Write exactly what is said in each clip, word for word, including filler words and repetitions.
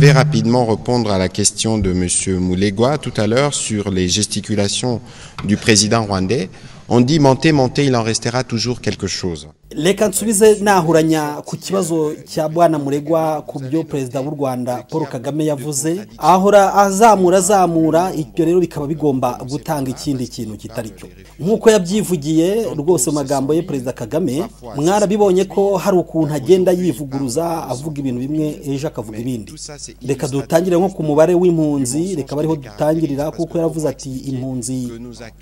vais rapidement répondre à la question de M. Mulegwa tout à l'heure sur les gesticulations du président rwandais. On dit monter, monter, il en restera toujours quelque chose. Reka nsubize nahuranya ku kibazo cya Bwana Mulegwa ku byo Perezida w'u Rwanda Paul Kagame yavuze, ahora azamura azamura, ibyo rero bikaba bigomba gutanga ikindi kintu kitari cyo. Nkuko yabyivugiye rwose mu magambo ye Perezida Kagame, mwarabibonye ko hari ukuntu agenda yivuguruza avuga ibintu bimwe ejo akavuga ibindi. Reka dutangire nko ku mubare w'impunzi, reka bariho dutangirira kuko yaravuze ati impunzi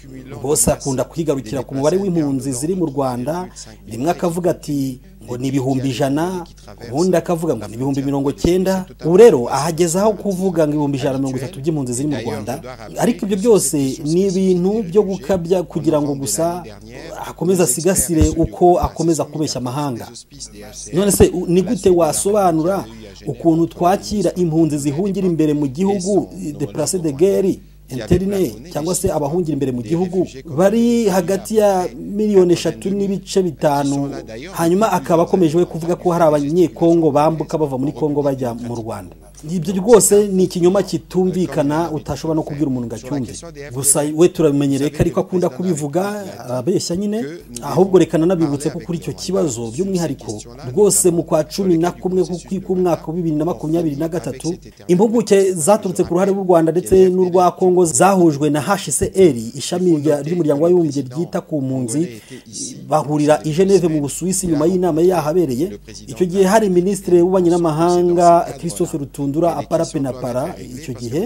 bose akunda kwigarukira ku mubare w'impunzi ziri mu Rwanda, rimwe akavuga ati ngo ni ibihumbi ijana, ubundi akavuga ngo ni ibihumbi mirongo cyenda. Ubu rero ahagezaho kuvuga ngo ibihumbi ijana na mirongo itatu by'impunzi ziri mu Rwanda, ariko ibyo byose ni ibintu byo gukabya kugira ngo gusa akomeza asigasire uko akomeza kubeshya amahanga. None se ni gute wasobanura ukuntu twakira impunzi zihungira imbere mu gihugu, déplacés de guerre interne, cyangwa se abahungira imbere mu gihugu bari hagati ya miliyoni eshatu n'ibice bitanu, hanyuma akaba akomeje kuvuga ko hari abanyekongo bambuka bava muri Kongo bajya mu Rwanda? Ibyo rwose ni ikinyoma kitumvikana, utashobora no kubwira umuntu ngacyumve. Gusa we turamenyereye ko ariko akunda kubivuga abeshya nyine. Ahubwo rekana nabibutse ko kuri icyo kibazo by'umwihariko rwose mu kwa cumi na kumwe k'umwaka wa bibiri na makumyabiri na gatatu, impuguke zaturutse ku ruhare rw'u Rwanda ndetse n'urwa Kongo zahujwe na H C R, ishami ry'umuryango w'abibumbye ryita ku mpunzi, bahurira i Geneve mu Busuwisi nyuma y'inama yahabereye. Icyo gihe hari Minisitiri w'ububanyi n'amahanga Christophe Rutundura apara penapara icyo gihe,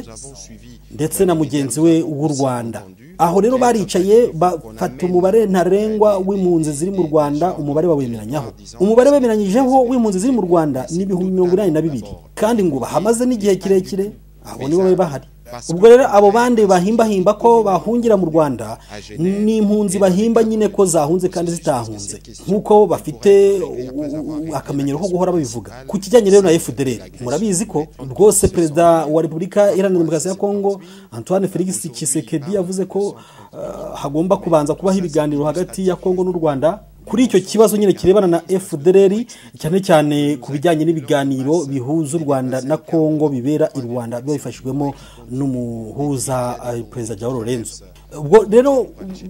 ndetse na mugenzi we w'u Rwanda. Aho rero baricaye bafata umubare ntarengwa w'impunzi ziri mu Rwanda, umubare bawemeranyaho. Umubare bemeranyijeho w'impunzi ziri mu Rwanda ni ibihumbi mirongo inani na bibiri, kandi ngo bahamaze n'igihe kirekire, abo nibo bari bahari. Ubwo rero abo bandi bahimba himba ko bahungira mu Rwanda ni impunzi bahimba nyine ko zahunze kandi zitahunze, nkuko bafite akamenyero ko guhora babivuga. Ku kijyanye rero na F D L R, murabizi ko rwose Perezida wa Repubulika Iharanira Demokarasi ya Kongo Antoine Felix Tshisekedi yavuze ko uh, hagomba kubanza kubaho ibiganiro hagati ya Kongo n'u Rwanda kuri icyo kibazo nyine kirebana na F D L R, cyane cyane ku bijyanye n'ibiganiro bihuza u Rwanda na Kongo bibera i Rwanda bifashijwemo n'umuhuza uh, Perezida Joao Lorenzo. Ubwo rero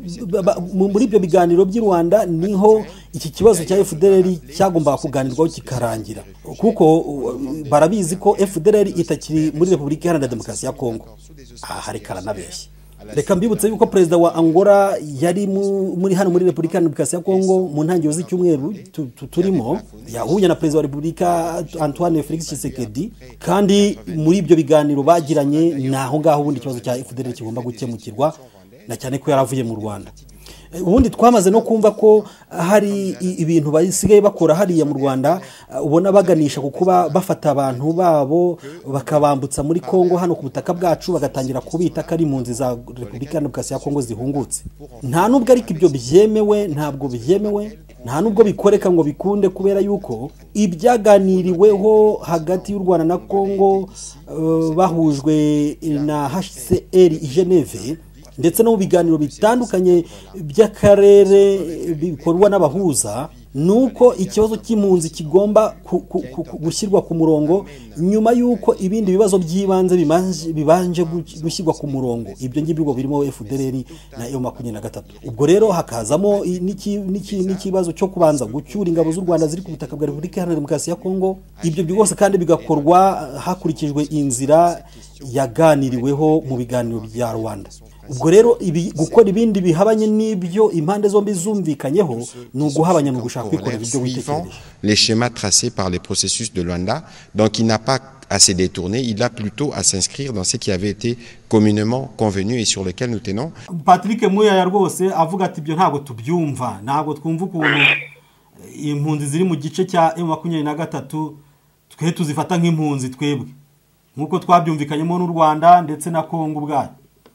muri ibyo biganiro by'i Rwanda niho iki kibazo cya F D L R cyagomba kuganirwaho kikarangira, kuko uh, barabizi ko F D L R itakiri muri Repubulika Iharanira Demokarasi ya Kongo. Aha hari karanabeshye. Reka mbibutse yuko Perezida wa Angola yari muri hano muri Repubulika Iharanira Demokarasi ya Kongo mu ntangiriro z'icyumweru turimo, yahuye na Perezida wa Repubulika Antoine Felix Tshisekedi, kandi muri ibyo biganiro bagiranye naho ngaho ubundi ikibazo cya F D L R kigomba gukemukirwa, na cyane ko yaravuye mu Rwanda. Ubundi twamaze no kumva ko hari ibintu basigaye bakora hariya mu Rwanda, ubona baganisha ku kuba bafata abantu babo bakabambutsa muri Kongo hano ku butaka bwacu, bagatangira kubita ko ari impunzi za Repubulika Iharanira Demokarasi ya Kongo zihungutse. Nta nubwo ariko ibyo byemewe, ntabwo byemewe, nta nubwo bikoreka ngo bikunde, kubera yuko ibyaganiriweho hagati y'u Rwanda na Kongo uh, bahujwe na H C R i Geneve, ndetse no mu biganiro bitandukanye by'akarere bikorwa n'abahuza, nuko ikibazo cy'impunzi kigomba gushyirwa ku murongo nyuma y'uko ibindi bibazo by'ibanze bibanje gushyirwa ku murongo. Ibyo ngibyo birimo F D L R na M makumyabiri na gatatu. Ubwo rero hakazamo n'ikibazo cyo kubanza gucyura ingabo z'u Rwanda ziri ku butaka bwa Repubulika Iharanira Demokarasi ya Kongo. Ibyo byose kandi bigakorwa hakurikijwe inzira yaganiriweho mu biganiro bya Rwanda. Ubwo rero ibi gukora ibindi bihabanye n'ibyo impande zombi zumvikanyeho ni uguhabanya no gushaka kwikorera ibyo witekereje. Les schémas tracés par les processus de Luanda, donc il n'a pas à se détourner, il a plutôt à s'inscrire dans ce qui avait été communément convenu et sur lequel nous tenons. Patrick Muyaya rwose avuga ati ibyo ntabwo tubyumva, ntabwo twumva ukuntu impunzi ziri mu gice cya M makumyabiri na gatatu twe tuzifata nk'impunzi twebwe, nkuko twabyumvikanyemo n'u Rwanda ndetse na Kongo ubwayo.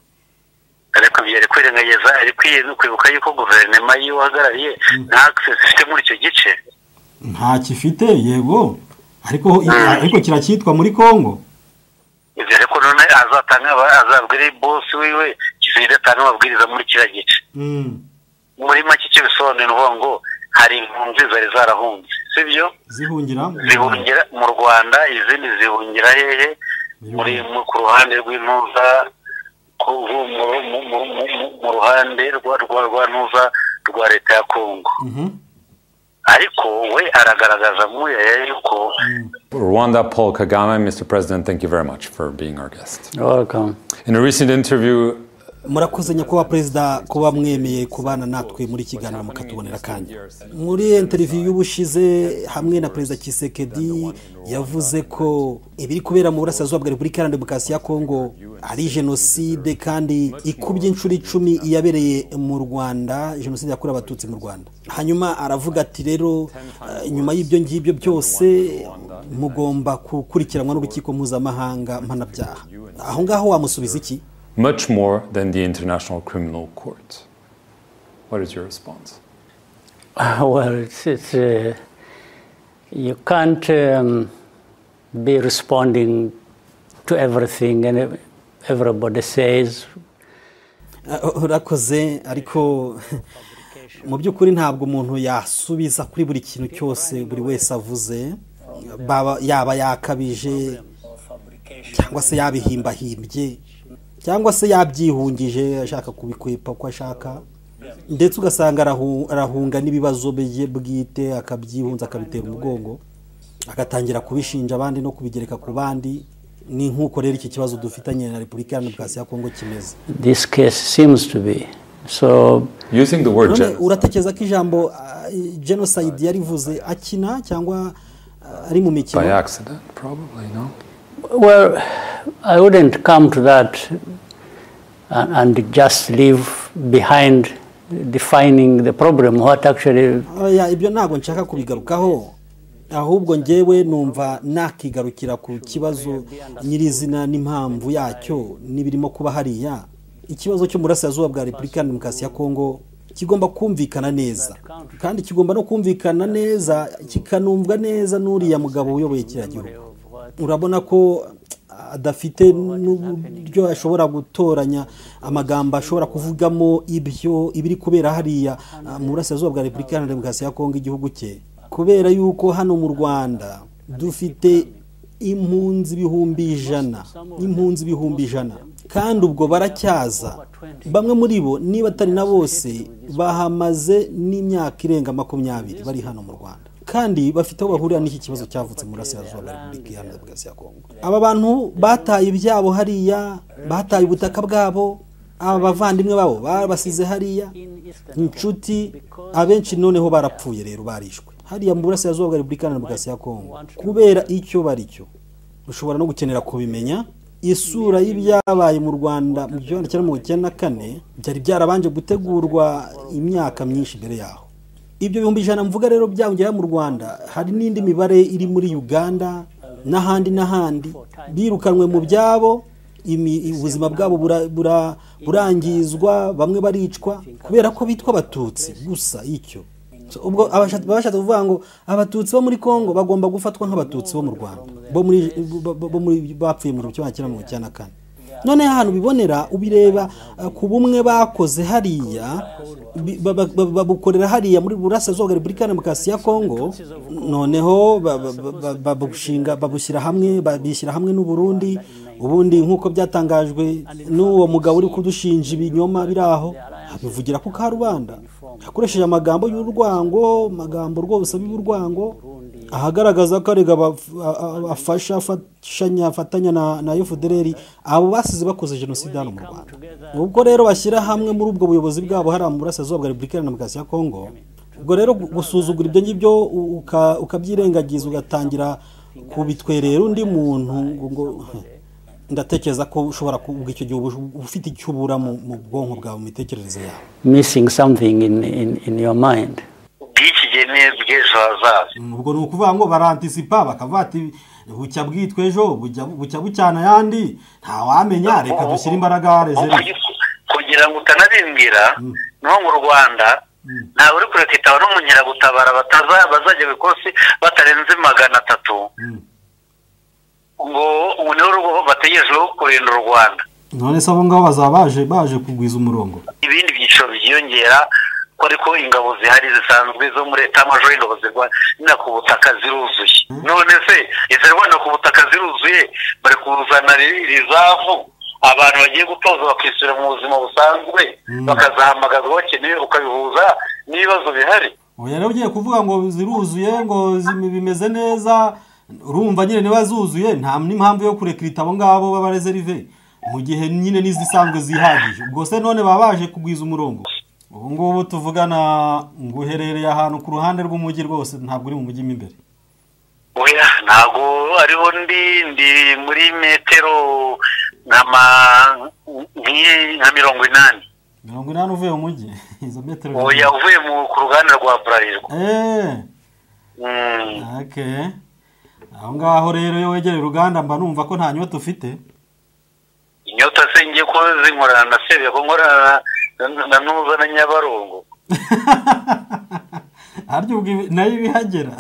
Ariko byari kwirengageza, ari kwibuka yuko guverinoma y'uhagarariye nta access ifite muri icyo gice. Nta kifite, yego, ariko ariko kiracyitwa muri Kongo. Ibyo ariko none azatanga azabwira boss wiwe kizire tano mabwiriza muri kira gice. Mm. Muri make cyo bisobanura ngo hari impunzi zari zarahunze, sibyo zihungira zihungira mu Rwanda izindi zihungira hehe muri ku ruhande rw'intuza mu ruhande rwa rwa ntuza rwa leta ya Kongo ariko we aragaragaza muri yuko Rwanda Paul Kagame. Mister President, thank you very much for being our guest. You're welcome. In a recent interview, murakoze nyakubahwa perezida kuba mwemeye kubana natwe muri kiganiro mukatubonera kanya. Muri interview y'ubushize hamwe na perezida Tshisekedi yavuze ko ibiri kubera mu burasirazuba bwa Repubulika Iharanira Demokarasi ya Kongo ari jenoside kandi ikubye inshuro icumi iyabereye mu Rwanda, jenoside yakorewe abatutsi mu Rwanda. Hanyuma aravuga ati rero uh, nyuma y'ibyo ngibyo byose mugomba gukurikiranwa n'urukiko mpuzamahanga mpanabyaha. Aho ngaho wamusubiza iki? Much more than the International Criminal Court. What is your response? Uh, well, it's, it's uh, you can't um, be responding to everything and everybody says. Urakoze ariko mu by'ukuri ntabwo umuntu yasubiza kuri buri kintu cyose buri wese avuze, yaba yakabije cyangwa se yabihimbahimbye cyangwa se yabyihungije ashaka kubikwepa uko ashaka, ndetse ugasanga arahunga n'ibibazo bye bwite akabyihunza akabitera umugongo agatangira kubishinja abandi no kubigereka ku bandi. Ni nkuko rero iki kibazo dufitanye na Repubulika Iharanira Demokarasi ya Kongo kimeze. This case seems to be so using the word genocide. Uratekereza ko ijambo uh, genocide yarivuze akina cyangwa uh, ari mu mikino? By accident, probably, no? Well, I wouldn't come to that and, and just leave behind defining the problem. What actually? Oya, ibyo ntago nshaka kubigarukaho, ahubwo ngewe numva nakigarukira ku kibazo nyirizina n'impamvu yacyo nibirimo kuba hariya. Ikibazo cyo murasirazuba bwa Repubulika Iharanira Demokarasi ya Kongo kigomba kumvikana neza, kandi kigomba no kumvikana neza kikanumvwa neza n'uriya mugabo uyoboye kiriya gihugu. Urabona ko adafite n'uburyo ashobora gutoranya amagambo ashobora kuvugamo ibyo ibiri kubera hariya mu burasirazuba bwa Repubulika Iharanira Demokarasi ya Kongo igihugu cye, kubera yuko hano mu Rwanda dufite impunzi ibihumbi ijana impunzi ibihumbi ijana kandi ubwo baracyaza. Bamwe muri bo niba atari na bose bahamaze n'imyaka irenga makumyabiri bari hano mu Rwanda, kandi bafite aho bahurira n'iki kibazo cyavutse mu burasirazuba bwa Repubulika Iharanira Demokarasi ya Kongo. Aba bantu bataye ibyabo hariya, bataye ubutaka bwabo, aba bavandimwe babo babasize hariya, inshuti abenshi noneho barapfuye rero barishwe hariya mu burasirazuba bwa Repubulika Iharanira Demokarasi ya Kongo kubera icyo baricyo. Ushobora no gukenera kubimenya isura y'ibyabaye mu Rwanda mu gihumbi kimwe magana cyenda na kane byari byarabanje gutegurwa imyaka myinshi mbere yaho. Ibyo bihumbi ijana mvuga rero byangera mu Rwanda, hari n'indi mibare iri muri Uganda n'ahandi n'ahandi birukanwe mu byabo, ubuzima bwabo burangizwa, bamwe baricwa kubera ko bitwa abatutsi gusa. Icyo ubwo abashatse kuvuga ngo abatutsi bo muri Kongo bagomba gufatwa nk'abatutsi bo mu Rwanda bo muri bo muri bapfuye mu gihumbi kimwe magana cyenda na kane. None hano bibonera ubireba ku bumwe bakoze hariya babukorera hariya muri burasirazuba bwa Repubulika Iharanira Demokarasi ya Kongo, noneho babushinga babushyira hamwe babishyira hamwe n'u Burundi. Ubundi nkuko byatangajwe n'uwo mugabo uri kudushinja ibinyoma biraho abivugira ku Karubanda, akoresheje amagambo y'urwango, amagambo rwose y'urwango ahagaragaza ko arega afasha afashanya afatanya na na F D L R abo basize bakoze jenoside hano mu Rwanda. Ubwo rero bashyira hamwe muri ubwo buyobozi bwabo hari mu burasirazuba bwa Repubulika Iharanira Demokarasi ya Kongo. Ubwo rero gusuzugura ibyo ngibyo ukabyirengagiza ugatangira kubitwerera undi muntu ngo ndatekereza ko ushobora kuvuga icyo gihe ufite icyubura mu bwonko bwawe mu mitekerereze yawe, missing something in in in your mind. Bikigene bwezaza ubwo ni ukuvuga ngo barantisipa bakavuga ati bucya bwitwe ejo bucya bucyana yandi nta wamenya, reka dushyira imbaraga rezeri kugira ngo utanabimbwira no mu Rwanda nta uri kurekita n'umunyira gutabara bataza bazajya bikosi batarenze magana atatu ngo ubone urugo bategerejeho kurinda u Rwanda. None se abo ngabo bazabaje baje kugwiza umurongo, ibindi byiciro byiyongera ko ariko ingabo zihari zisanzwe zo muri leta major ingabo zirwana ku butaka ziruzuye none se izirwana ku butaka ziruzuye bari kuzana rizavu abantu bagiye gutoza bakisura mu buzima busanzwe bakazahamagazwa bakeneye ukabihuza n'ibibazo bihari. Oya rero ugiye kuvuga ngo ziruzuye ngo bimeze neza urumva nyine niba zuzuye nta n'impamvu yo kurekrita abo ngabo b'abareserve mu gihe nyine n'izisanzwe zihagije ubwo se none babaje kugwiza umurongo. Ubu ngubu tuvugana ngo uherereye ahantu ku ruhande rw'umujyi rwose ntabwo uri mu mujyi imbere. Oya ntabwo ariho ndi ndi muri metero nkama nka mirongo inani. Mirongo inani uvuye mu mujyi izo metero. Oya uvuye mu ku ruganda rwa Bralirwa. Eh. Mm. Okay. Aho ngaho rero yo wegereye uruganda mba numva ko nta nyota ufite. Inyota se ngiye ko zinkorana na sebe ko nkorana na nuza na Nyabarongo. Aryo ubwo nayo bihagera.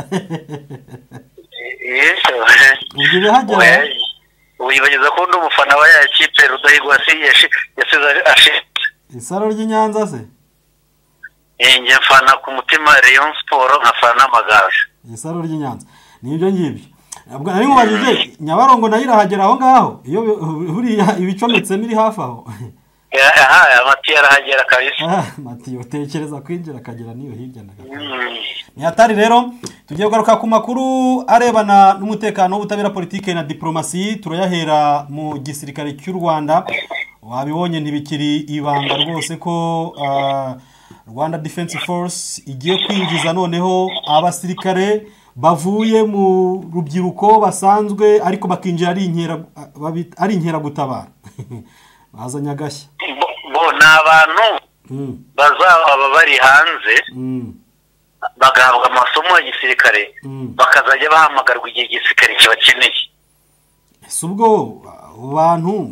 Yeso. Ubwo bihagera. Uyibageza ko ndumufana wa ya kipe Rudahigwa se yasize ashi. Isaro ry'Inyanza se? Eh nge mfana ku mutima Rayon Sport nkafana Amagaju. Isaro ry'Inyanza. Nibyo ngibyo. Ubwo ari mubajije Nyabarongo nayo irahagera aho ngaho iyo buriya ibicometse miri hafi aho. Aha Mati yarahagera kabisa. Ah Mati utekereza kwinjira akagera niyo hirya ndaga. Ni hatari rero tugiye kugaruka ku makuru arebana n'umutekano w'ubutabera politike na diplomasi turayahera mu gisirikare cy'u Rwanda. Wabibonye ntibikiri ibanga rwose ko uh, Rwanda Defense Force igiye kwinjiza noneho abasirikare bavuye mu rubyiruko basanzwe ariko bakinjira ari inkera ari inkera gutabara. Bazanya gashya. Bo nabantu mm. bazaba bari hanze mm. bagahabwa amasomo ya gisirikare mm. bakazajya bahamagarwa igihe gisirikare kibakeneye. Ese ubwo abantu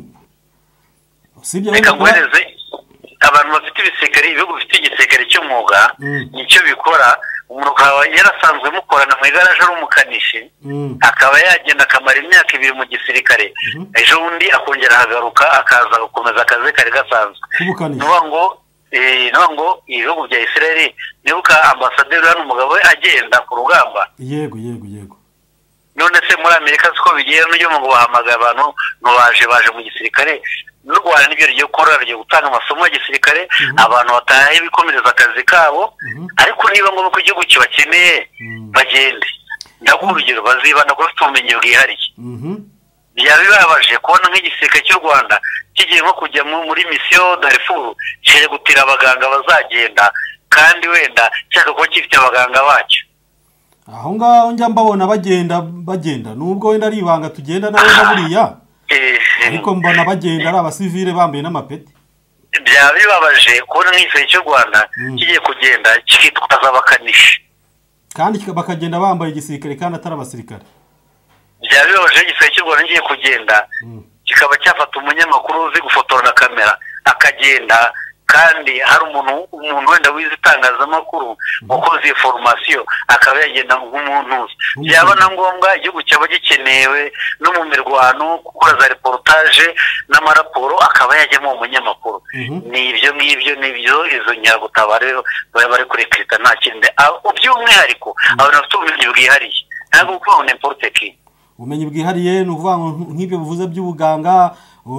sibyo bakaguhereze abantu bafite ibisekare ibihugu bifite igisirikare cy'umwuga mm. nicyo bikora umuntu akaba yarasanzwe mukorana mu igaraje rumukanishi mm. akaba yagenda akamara imyaka ibiri mu gisirikare mm -hmm. ejo undi akongera hagaruka akaza gukomeza akazi kare gasanzwe nuba ngo eh nuba ngo ibihugu bya Israel nibuka ambasaderi hano umugabo agenda ku rugamba yego yego yego none se muri Amerika siko bigiye n'ujye ngo bahamagaye abantu no baje baje mu gisirikare n'u Rwanda nibyo rigiye gukora rigiye gutanga amasomo ya gisirikare mm -hmm. abantu bataye bikomereza akazi kabo mm -hmm. ariko niba ngo ko igihugu kibakeneye mm. bagende ndagurugero bazibana ko tumenye bwihariye mhm byabibabaje kubona nk'igisirikare cy'u Rwanda kigiye nko kujya muri mission Darfur cyo gutira abaganga bazagenda kandi wenda cyaka ko gifite abaganga bacyo aho ngaho njya mbabona bagenda bagenda nubwo wenda ari ibanga tugenda nawe buriya ariko mbona bagenda ari abasivile bambaye n'amapeti byabibabaje kubona nk'igisirikare cy'u Rwanda kigiye kugenda kikitwaza abakanishi kandi bakagenda bambaye igisirikare kandi atari abasirikare byabibabaje igisirikare cy'u Rwanda kigiye kugenda kikaba cyafata umunyamakuru uzi gufotora na kamera akagenda kandi hari umuntu umuntu wenda wize itangazamakuru ukoze formation akaba yagenda nk'umuntu byaba na ngombwa igihugu cyaba gikenewe no mu mirwano gukora za reportage n'amaraporo akaba yajyamo umunyamakuru ni ibyo ngibyo nibyo izo nyiragutabara rero bari bari kurekrita nta kindi by'umwihariko abantu bafite ubumenyi bwihariye ntabwo kuba n'importe qui ubumenyi bwihariye n'uvuga nk'ibyo buvuze by'ubuganga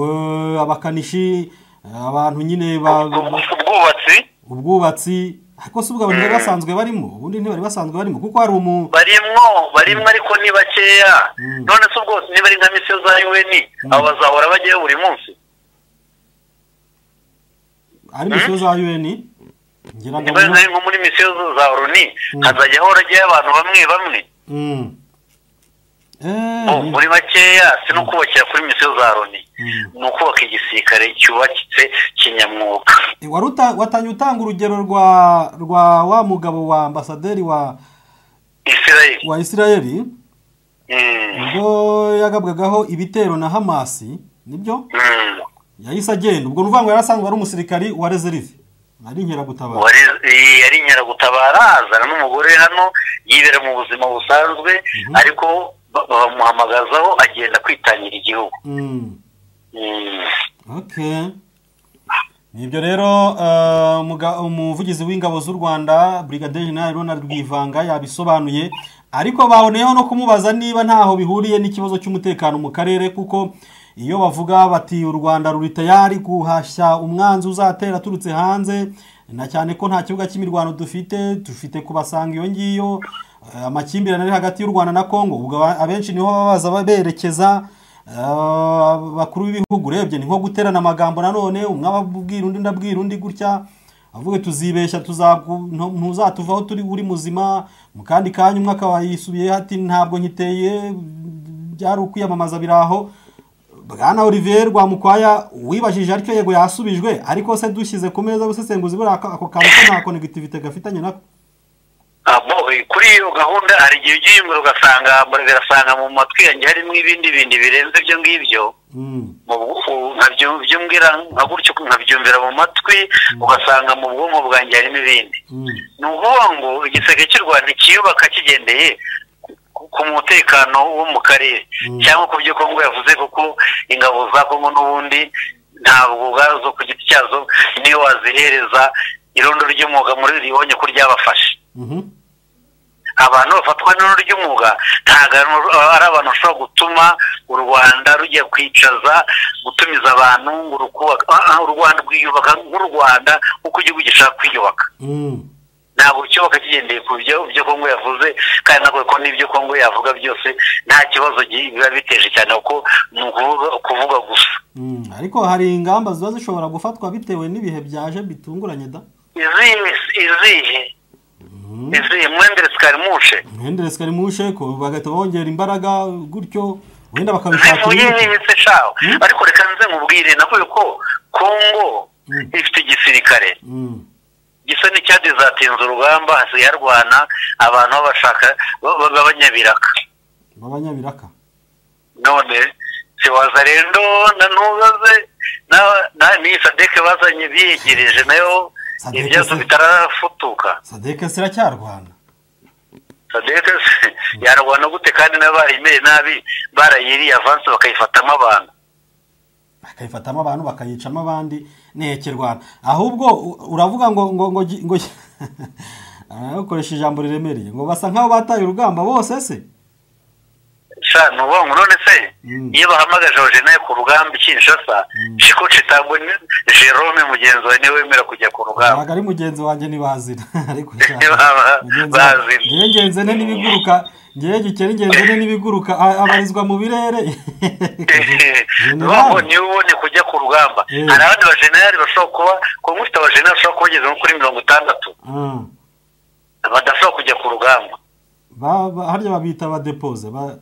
abakanishi abantu nyine ubwubatsi ubwubatsi ariko se ubwo abantu basanzwe barimo ubundi ntibari basanzwe barimo kuko hari umu barimo barimo ariko ni bakeya none se ubwo niba ari nka mission za U N abo bazahora bagiye buri munsi ari mission za U N ngira ngo nko muri mission za O N U hazajya hora giye abantu bamwe bamwe eh muri bakeya si no kubakira kuri mission za O N U nuko bak'igisirikare cyubakitse kinyamwuga waruta watanye utanga urugero rwa rwa wa mugabo wa ambasaderi wa Israel wa Israel ubwo yagabwagaho ibitero na Hamas nibyo yahise agenda ubwo ruvango yarasanzwe ari umusirikari wa reserve ari nkera gutabara wari yari nkera gutabara azana n'umugore hano yibera mu buzima busanzwe ariko bamuhamagazaho agenda kwitangira igihugu Okay. Ibyo rero uh, umuvugizi w'ingabo z'u Rwanda Brigadier General Ronald Rwivanga yabisobanuye, ariko baboneyeho no kumubaza niba ntaho bihuriye n'ikibazo cy'umutekano mu karere, kuko iyo bavuga bati u Rwanda ruri tayari guhashya umwanzi uzatera turutse hanze, na cyane ko nta kibuga cy'imirwano dufite dufite kubasanga iyo ngiyo, amakimbirane ari hagati y'u Rwanda na Kongo, ubwo abenshi niho babaza baberekeza bakuru b'ibihugu. Urebye ni nko guterana amagambo nanone, umwe ababwira undi ndabwira undi gutya, avuge tuzibeshya ntuzatuvaho turi uri muzima, mu kandi kanya umwe akaba yisubiye ati ntabwo nkiteye, byari ukwiyamamaza biraho. Bwana Olivier Rwamukwaya wibajije ariko yego yasubijwe, ariko se dushyize ku meza busesenguzi buri ako kantu ko nta connectivity gafitanye nako. abo kuri iyo gahunda hari igihe ugiyumvira ugasanga ugasanga mu matwi yanjye harimo ibindi bindi birenze ibyo ngibyo, nkabyumvira nka gutyo nkabyumvira mu matwi, ugasanga mu bwonko bwanjye harimo ibindi. Ni ukuvuga ngo igiseke cy'u Rwanda kiyubaka kigendeye ku mutekano wo mu karere, cyangwa ku byo Kongo yavuze, kuko ingabo za Kongo n'ubundi ntabwo ubwazo ku giti cyazo niyo wazihereza irondo ry'umwuga muri ribonye ko ryabafashe. Abantu bafatwa n'irondo ry'umwuga ntabwo ari abantu bashobora gutuma u Rwanda rujya kwicaza gutumiza abantu ngo u Rwanda rwiyubaka nk'u Rwanda nk'uko igihugu gishaka kwiyubaka. Ntabwo cyubaka kigendeye ku byo byo Kongo yavuze, kandi ntabwo ko n'ibyo Kongo yavuga byose nta kibazo biba biteje cyane, kuko ni ukuvuga gusa. Ariko hari ingamba ziba zishobora gufatwa bitewe n'ibihe byaje bitunguranye da. Izihe izihe izihe mwendere skarimushe mwendere skarimushe ko bagahita bongera imbaraga gutyo wenda bakabishaka n'ibitse shaho. Ariko reka nze mubwire nako yuko Kongo ifite igisirikare gisa n'icyadezatinze urugamba, hasigaye harwana abantu babashaka b'abanyabiraka b'abanyabiraka. None si wazarendo na nubaze na ni Sadeke bazanye biyegereje nayo ibyazo bitarafutuka. Sadeke siracyarwana, Sadeke yarwana gute kandi n'abarimere nabi barayiri avance bakayifatamo abantu bakayifatamo abantu bakayicamo abandi nekerwana. Ahubwo uravuga ngo ngo ngo ngo ukoresha ijambo riremereye ngo basa nkaho bataye urugamba bose se. Sha nubo none se iyo bahamagaje Ojeneye ku rugamba Kinshasa, Shiko Chitambwe Jerome mugenzi wa niwe wemera kujya ku rugamba. Bagari mugenzi wanjye nibazira ariko bazira ngenze ne nibiguruka ngiye gikera ingenzi ne nibiguruka abarizwa mu birere. Nubo ni ubone kujya ku rugamba. Hari abandi bajenerali bashobora kuba ko mufite abajenerali bashobora kugeza no kuri mirongo itandatu badashobora kujya ku rugamba. Ba harya babita abadepose ba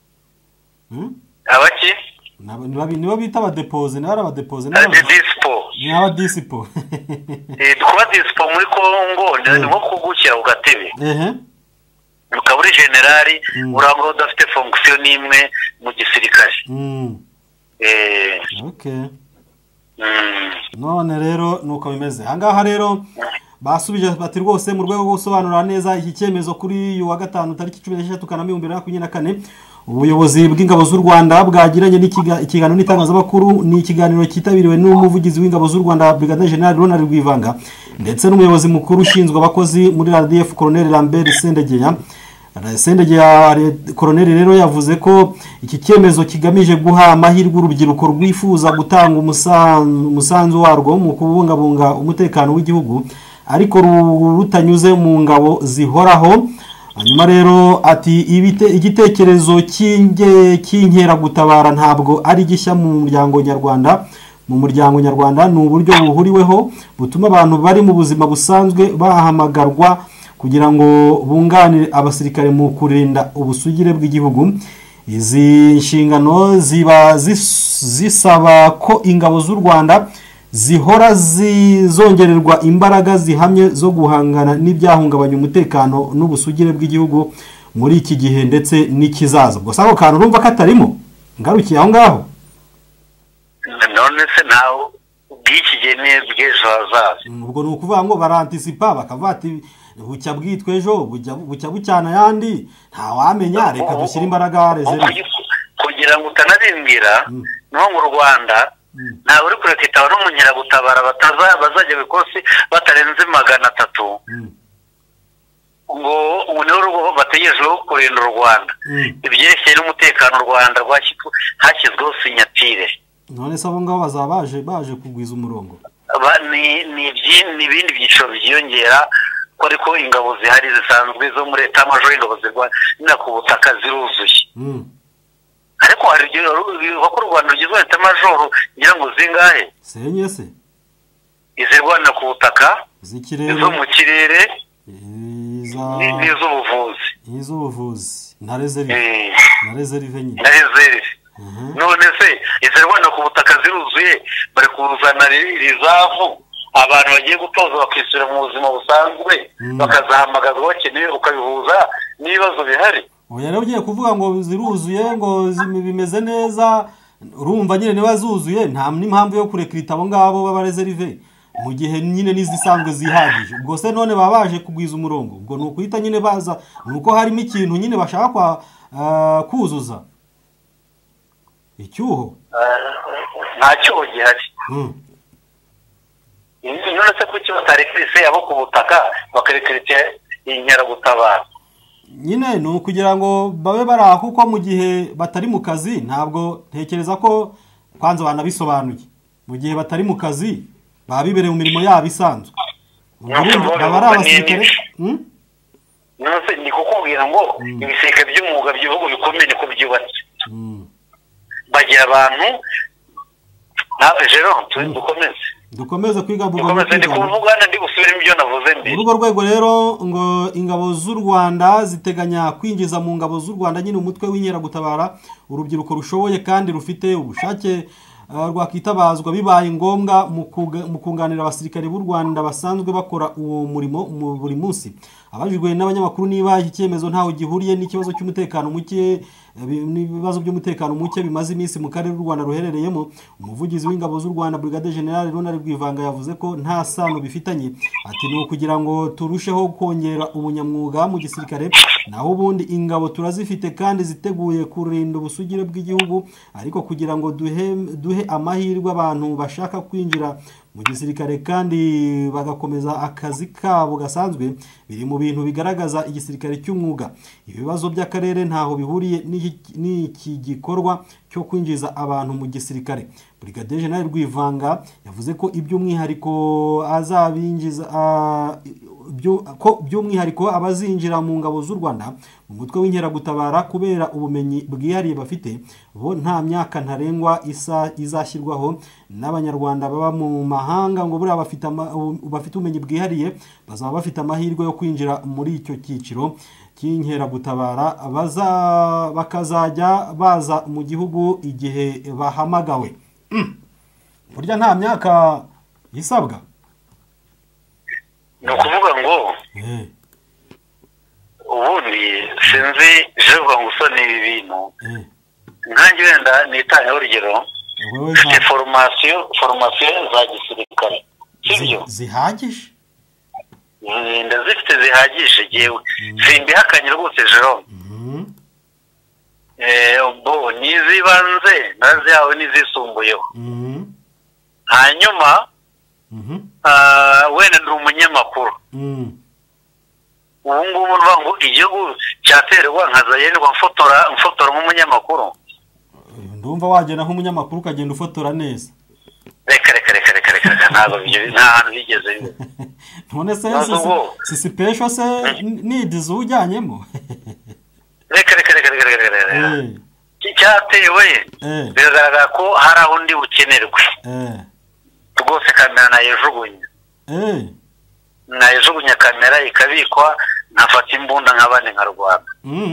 abaki nabi nibo bita abadepose n'abari abadepose n'abadispo n'abadispo eh kuba dispo muri Kongo ni nko kugukira ugatebe ehe ukaburi generali urango udafite fonction nimwe mu gisirikare. Eh okay none rero nuko bimeze hangaha rero basubije bati rwose mu rwego rwo gusobanura neza iki cyemezo kuri uyu wa gatanu tariki cumi n'eshatu Kanama ibihumbi bibiri na makumyabiri na kane ubuyobozi bw'ingabo z'u Rwanda bwagiranye n'ikiganiro n'itangazamakuru. Ni ikiganiro cyitabiriwe n'umuvugizi w'ingabo z'u Rwanda Brigadier General Ronald Rwivanga ndetse n'umuyobozi mukuru ushinzwe abakozi muri R D F Colonel Lambert Sendegeya. Sendegeya Colonel rero yavuze ko iki cyemezo kigamije guha amahirwe urubyiruko rwifuza gutanga umusanzu warwo mu kubungabunga umutekano w'igihugu, ariko rutanyuze mu ngabo zihoraho. Hanyuma rero ati ibite igitekerezo cy'inge cy'inkera gutabara ntabwo ari gishya mu muryango nyarwanda. Mu muryango nyarwanda ni uburyo buhuriweho butuma abantu bari mu buzima busanzwe bahamagarwa kugira ngo bunganire abasirikare mu kurinda ubusugire bw'igihugu. Izi nshingano ziba zisaba ko ingabo z'u Rwanda zihora zizongererwa imbaraga zihamye zo guhangana n'ibyahungabanya umutekano n'ubusugire bw'igihugu muri iki gihe ndetse n'ikizaza. Gusa ako kantu urumva katarimo ngarukiye aho ngaho. None se nawe ubw'iki gihe n'ejo hazaza, ubwo ni ukuvuga ngo barantisipa bakavuga ati bucya bwitwe ejo bucya bucyana yandi ntawamenya, reka dushyire imbaraga rezerve kugira ngo utanabimbwira no mu Rwanda ntawe uri kurekitaba n'umunyeragutabara bataza bazajya bikosi batarenze magana atatu ngo ubu niho rugo bategerejeho kurinda u Rwanda ibyerekeye n'umutekano u Rwanda hashyizweho sinyatire. none se abo ngabo bazaba baje baje kugwiza umurongo ni ni ibindi byiciro byiyongera ko ariko ingabo zihari zisanzwe zo muri leta majoro ingabo zirwanira ku butaka ziruzuye ariko hari igihe ko u Rwanda rugizwe leta majoro ngira ngo zingahe senye se izirwanira ku butaka zikirere zo mu kirere n'iz'ubuvuzi n'iz'ubuvuzi na reserve na reserve nyine na reserve none se izirwanira ku butaka ziruzuye bari kuzana rizavu abantu bagiye gutoza bakisura mu buzima busanzwe bakazahamagazwa bakeneye ukabihuza n'ibibazo bihari. oya rero ugiye kuvuga ngo ziruzuye ngo bimeze neza urumva nyine niba zuzuye nta n'impamvu yo kurekrita abo ngabo baba reserve mu gihe nyine n'izisanzwe zihagije ubwo se none baba baje kugwiza umurongo ubwo ni ukuhita nyine baza nuko harimo ikintu nyine bashaka kwa kuzuza icyuho nta cyuho gihari. none se kuki batarekrise abo ku butaka bakarekrita inkeragutabara nyine ni ukugira ngo babe bari aho kuko mu gihe batari mu kazi ntabwo ntekereza ko kwanza banabisobanuye mu gihe batari mu kazi baba bibereye mu mirimo yabo isanzwe baba ari abasirikare. none se ni kukubwira ngo ibisirikare by'umwuga by'ibihugu bikomeye niko byubatse bagira abantu jero dukomeze dukomeze kwiga dukomeze ndi kuvugana ndi gusubira ibyo navuze mbere. urwo rwego rero ngo ingabo z'u Rwanda ziteganya kwinjiza mu ngabo z'u Rwanda nyine umutwe w'inkeragutabara urubyiruko rushoboye kandi rufite ubushake rwakitabazwa bibaye ngombwa mu kunganira abasirikare b'u Rwanda basanzwe bakora uwo murimo buri munsi. abajijwe n'abanyamakuru niba iki cyemezo ntaho gihuriye n'ikibazo cy'umutekano muke n'ibibazo by'umutekano muke bimaze iminsi mu karere u Rwanda ruherereyemo, umuvugizi w'ingabo z'u Rwanda Brigadier General Ronald Rwivanga yavuze ko nta sano bifitanye. Ati ni ukugira ngo turusheho kongera ubunyamwuga mu gisirikare, naho ubundi ingabo turazifite kandi ziteguye kurinda ubusugire bw'igihugu, ariko kugira ngo duhe duhe amahirwe abantu bashaka kwinjira mu gisirikare kandi bagakomeza akazi kabo gasanzwe, biri mu bintu bigaragaza igisirikare cy'umwuga. Ibibazo by'akarere ntaho bihuriye n'iki gikorwa cyo kwinjiza abantu mu gisirikare. Brigadier General Rwivanga yavuze ko iby'umwihariko azabinjiza ko by'umwihariko abazinjira mu ngabo z'u Rwanda mu mutwe w'inkeragutabara kubera ubumenyi bwihariye bafite, bo nta myaka ntarengwa isa izashyirwaho n'abanyarwanda baba mu mahanga ngo buriya bafite bafite ubumenyi bwihariye bazaba bafite amahirwe yo kwinjira muri icyo cyiciro cy'inkeragutabara, baza bakazajya baza mu gihugu igihe bahamagawe. Burya nta myaka isabwa. Ni ukuvuga ngo ubundi sinzi jevuga ngo usone ibi bintu nkange wenda nitanyeho urugero mfite formasiyo formasiyo za gisirikare sibyo zihagije ndazifite zihagije yewe simbihakanye rwose Jerome. bo nizibanze nazihawe n'izisumbuyeho. Hanyuma wenda ndi umunyamakuru ubu ngubu nvuga ngo igihugu cyaterwa nkazayenderwa mfotora mfotora nk'umunyamakuru. Ndumva wagenda nk'umunyamakuru ukagenda ufotora neza. Reka reka reka reka reka ntabwo nta hantu bigeze biba. None se si special se needs ujyanyemo. Reka reka reka reka reka cyatewe biragaragara ko hari aho ndi bukenerwe rwose kamera nayijugunya nayijugunya kamera ikabikwa nkafata imbunda nk'abandi nka Rwanda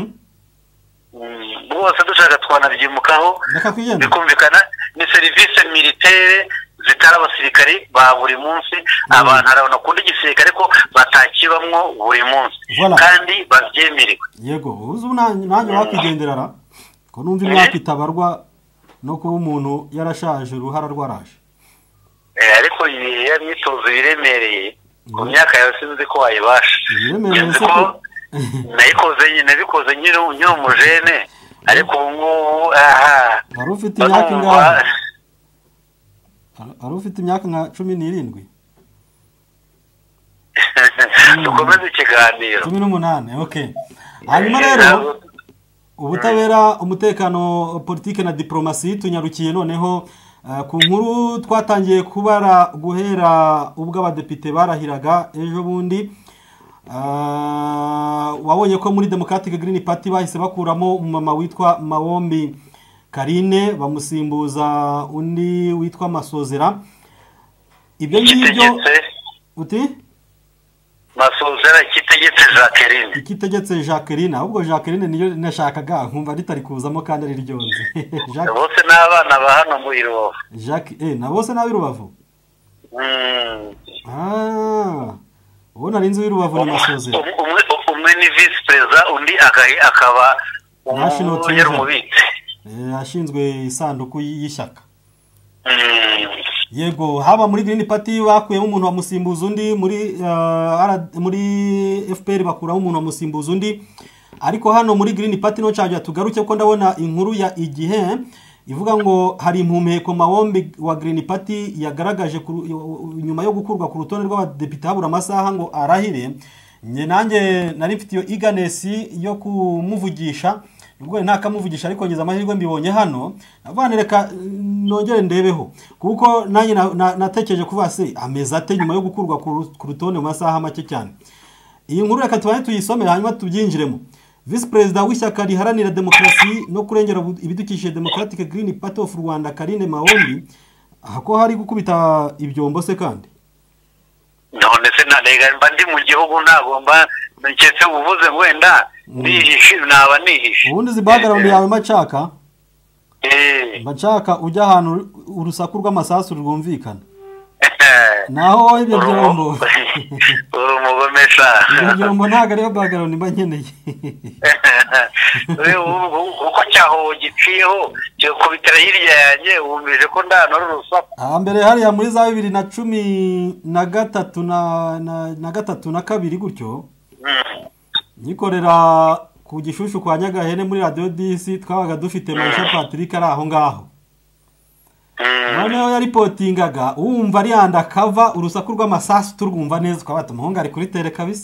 bose dushaka twanabyimukaho bikumvikana. Ni serivisi militaire zitari abasirikari ba buri munsi, abantu arabona kundi gisirikare ko batakibamwo buri munsi kandi babyemeriwe. Yego uzu nanjye wakigenderara ko numva imyaka itabarwa no kuba umuntu yarashaje uruhara rwaraje. Ariko ya myitozo biremereye ku myaka yawe sinzi ko wayibasha. Nayikoze nyine bikoze nyine umujene ariko ubu ngubu aha wari ufite imyaka ingahe? ari ufite imyaka nka cumi n'irindwi dukomeze ikiganiro cumi n'umunani okay hanyuma rero ubutabera umutekano politike na diplomasi tunyarukiye noneho uh, ku nkuru twatangiye kubara guhera ubwo abadepite barahiraga ejo bundi uh, wabonye ko muri Democratic Green Party bahise bakuramo umama witwa Mawombi Karine bamusimbuza undi witwa Masozera ibyo ngibyo uti Masozera kitegetse Jacqueline ikitegetse Jacqueline ahubwo Jacqueline niyo nashakaga nkumva ritari kuzamo kandi ari ryonze bose n'abana ba hano mu Rubavu Jacques eh na bose nabi Rubavu mm ah ubona rinzi w'Rubavu ni Masozera umwe umwe ni vice president undi akaba umubitsi eh ashinzwe isanduku y'ishyaka yego haba muri Green Party bakuyemo umuntu wamusimbuza undi muri uh, muri F P R bakuramo umuntu wamusimbuza undi ariko hano muri Green Party no cyaje tugaruke ko ndabona inkuru ya igihe ivuga ngo hari impumeko Mawombi wa Green Party yagaragaje nyuma yo gukurwa ku rutonde rw'abadepite habura amasaha ngo arahire nge nanjye nari mfite iyo eagerness yo kumuvugisha ubwo ntakamuvugisha ariko ngeze amahirwe mbibonye hano navanireka nongere ndebeho kuko nanjye natekereje kuva se ameza ate nyuma yo gukurwa ku rutonde mu masaha make cyane iyi nkuru reka tubane tuyisomera hanyuma tubyinjiremo Vice President w'ishyaka riharanira demokrasi no kurengera ibidukikije Democratic Green Party of Rwanda Karine Mawombi hako hari gukubita ibyombo se kandi none se narega mba ndi mu gihugu ntagomba nketse uvuze wenda nihishe naba nihishe ubundi zi background yawe macaka eh macaka ujya ahantu urusaku rw'amasasu rwumvikana naho ibyo byombo urumugomesha byombo ntago ariyo background mba nkeneye uko cyaho giciyeho cyo kubitira hirya yanjye wumvise ko ndano rusaku ah mbere hari ya muri za bibiri na cumi na gatatu na na gatatu na kabiri gutyo nikorera ku gishushu kwa Nyagahene muri Radio D C twabaga dufite Maisha Patrick ari aho ngaho noneho ya reportingaga wumva ari anda cover urusaku rw'amasasu turwumva neza twabata muhonga ari kuri tele kabisa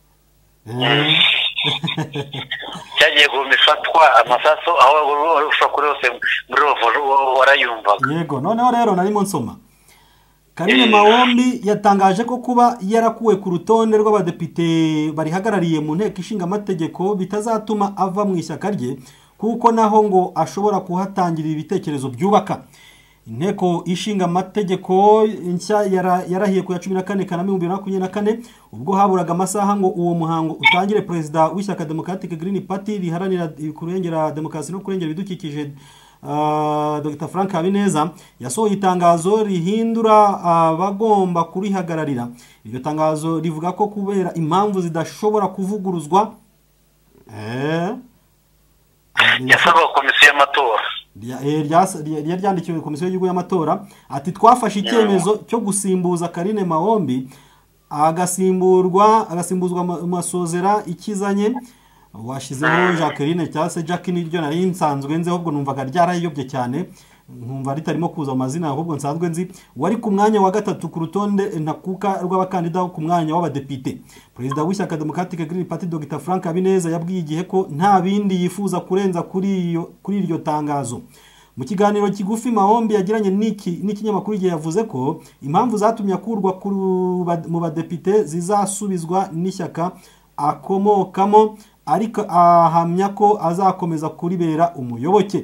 cyagiye gumifatwa amasasu aho urusaku rwose muri Rubavu warayumvaga yego noneho rero narimo nsoma Karine Mawombi yatangaje ko kuba yarakuwe ku rutonde rw'abadepite barihagarariye mu nteko ishinga amategeko bitazatuma ava mu ishyaka rye kuko naho ngo ashobora kuhatangirira ibitekerezo byubaka inteko ishinga amategeko nshya yarahiye ku ya cumi na kane Kanama bibiri na makumyabiri na kane ubwo haburaga amasaha ngo uwo muhango utangire President w'ishyaka Democratic Green Party riharanira kurengera demokrasi no kurengera ibidukikije Uh, Doctor Frank Habineza yasohoye itangazo rihindura abagomba uh, kurihagararira iryo tangazo rivuga ko kubera impamvu zidashobora kuvuguruzwa eh yasaba komisiyo y'amatora ya ryandikiwe komisiyo y'igihugu y'amatora ati twafashe icyemezo cyo gusimbuza Karine Mawombi agasimburwa agasimbuzwa Masozera ikizanye washizeho Jacqueline cyase Jacqueline iryo nari nsanzwe nze ahubwo numvaga ryarayobye cyane nkumva ritarimo kuza amazina ahubwo nsanzwe nzi wari ku mwanya wa gatatu ku rutonde ntakuka rw'abakandida ku mwanya w'abadepite President w'ishyaka Democratic Green Party Doctor Frank Habineza yabwiye igihe ko nta bindi yifuza kurenza kuri iyo kuri iryo tangazo mu kiganiro kigufi Mawombi yagiranye n'iki n'ikinyamakuru igihe yavuze ko impamvu zatumye akurwa mu badepite zizasubizwa n'ishyaka akomokamo ariko ahamya ko azakomeza kuribera umuyoboke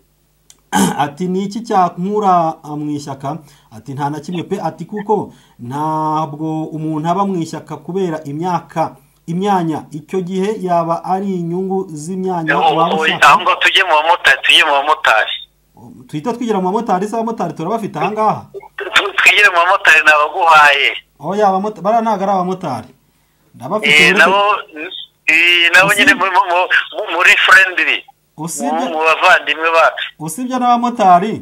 ati niki cyankura mu ishyaka ati nta na kimwe pe ati kuko ntabwo umuntu aba mu ishyaka kubera imyaka imyanya icyo gihe yaba ari inyungu z'imyanya ngo tujye mu bamotari tujye mu bamotari twita twigira mu bamotari se abamotari turabafite aha ngaha twigire mu bamotari nabaguhaye oya abamotari bara ntago ari abamotari ndabafite nabo nabo nyine muri friendly mu bavandimwe bacu usibye n'abamotari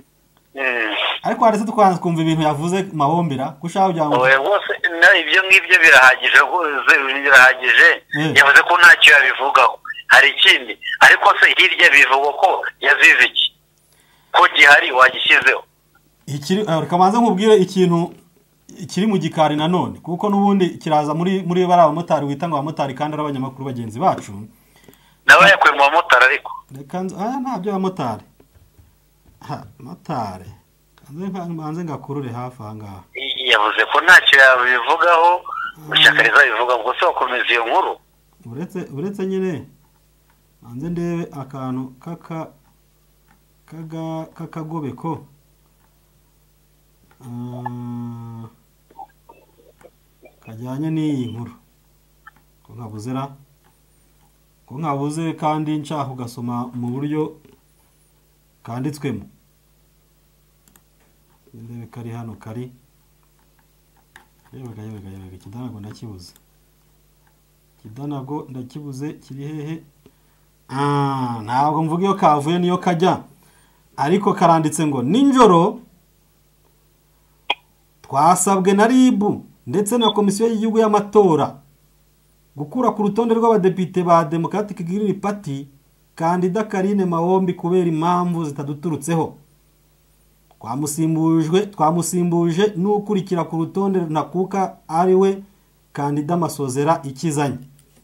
ariko harese tukwanze kumva ibintu yavuze Mawombira kushaka bya ngo bose ibyo ngibyo birahagije birahagije yavuze ko ntacyo yabivugaho hari ikindi ariko se hirya bivuga ko yazize iki ko gihari wagishyizeho ikiri kamanza nkubwire ikintu kiri mu gikari nanone kuko nubundi kiraza muri muri bara abamotari witanga abamotari kandi ari abanyamakuru bagenzi bacu nawe yakwe mu bamotari ariko reka aya ntabyo abamotari ha motari kanze ngakurure hafi ahangaha yavuze ko ntacyo yabivugaho ushakariza bivuga ngo se wakomeza iyo nkuru uretse uretse nyine anze ndebe akantu kaka kaga kakagobeko uh, kajyanye n'iyi nkuru ko nkabuzera ko nkabuze kandi nshaka ugasoma mu buryo kanditswemo ndebe kari hano kari yebega yebega yebega kidanago ndakibuze kidanago ndakibuze kiri hehe ah ntabwo mvuga iyo kavuye niyo kajya ariko karanditse ngo ninjoro twasabwe na R I B ndetse na komisiyo y'igihugu y'amatora gukura ku rutonde rw'abadepite ba Democratic Green Party kandida Karine Mahombi kubera impamvu zitaduturutseho twamusimbujwe twamusimbuje n'ukurikira ku rutonde nakuka ari we kandida Masozera ikizanye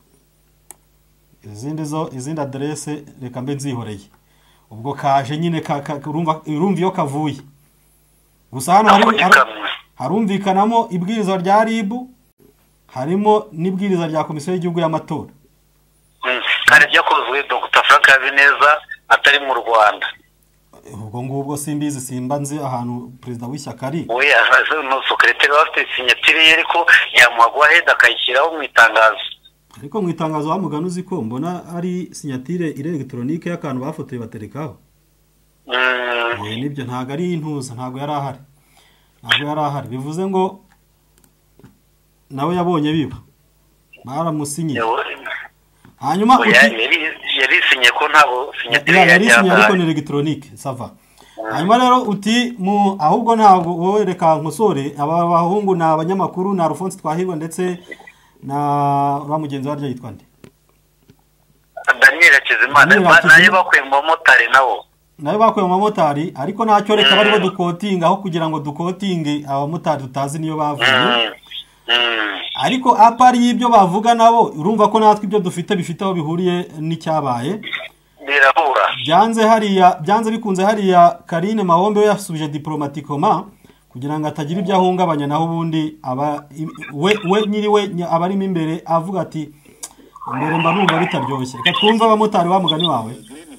izindi zo izindi adresse reka mbe nzihoreye ubwo kaje nyine urumva urumva iyo kavuye gusa hano hari harumvikanamo ibwiriza rya R I B harimo n'ibwiriza rya komisiyo y'igihugu y'amatora kandi byakozwe Dr Frank Habineza atari mu Rwanda ubwo ngubwo simbizi simba nzi ahantu president w'ishyaka ari we azaze no secretary wa signature ariko yamuhagwa head akayishyiraho mu itangazo ariko mu itangazo bamugana uzi ko mbona ari signature electronique y'akantu bafotoye baterekaho mm eh nibyo ntago ari intuza ntago yari ahari ntago yari ahari bivuze ngo nawe yabonye biba baramusinye hanyuma yari sinye ko ntabo signature yari sinye ariko ni electronique sava hanyuma rero uti mu ahubwo ntabwo wowe reka nkosore aba bahungu na abanyamakuru na Alphonse Twahirwa ndetse na uramugenzi waryo yitwa nde Daniel Kizimana naye bakwe mu motari nawo naye bakwe mu motari ariko ntacyo reka bari bo dukotinga aho kugira ngo dukotinge abamotari tutazi niyo bavuye ariko apari y'ibyo bavuga nabo urumva ko natwe ibyo dufite bifite aho bihuriye n'icyabaye birahura byanze hariya byanze bikunze hariya Karine Mahombe we yasubije diplomaticoma kugira ngo atagira ibyo ahungabanya naho ubundi aba we we nyiri we abarimo imbere avuga ati imbere mba numva bitaryoshye reka twumva abamotari bamugani wawe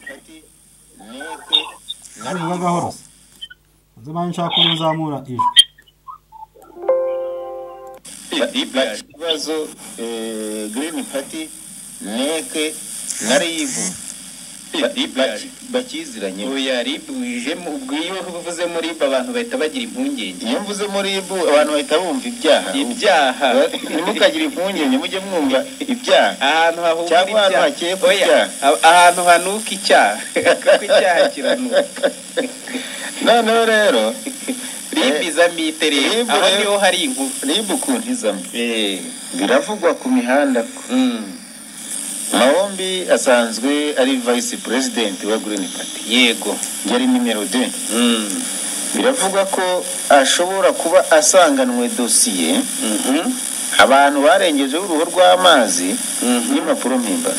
navuga gahoro nzaba nshaka kuzamura ijwi ikibazo Green Party neke na R I B bakiziranye oya R I B wijemo ubwiyo uvuze muri R I B abantu bahita bagira impungenge iyo mvuze muri R I B abantu bahita bumva ibyaha ibyaha nimukagira impungenge mujye mwumva ibyaha ahantu hahumura cyangwa ahantu hakeye oya ahantu hanuka icyaha kuko icyaha kiranuka noneho rero R I B izamitere aho niho hari inkuru R I B ukuntu izamo eh biravugwa ku mihanda ko Mahombi asanzwe ari vice president wa Green Party yego yari numero deux mm biravugwa ko ashobora kuba asanganwe dossier mhm abantu barengeje uruho rw'amazi n'impapuro mpimbano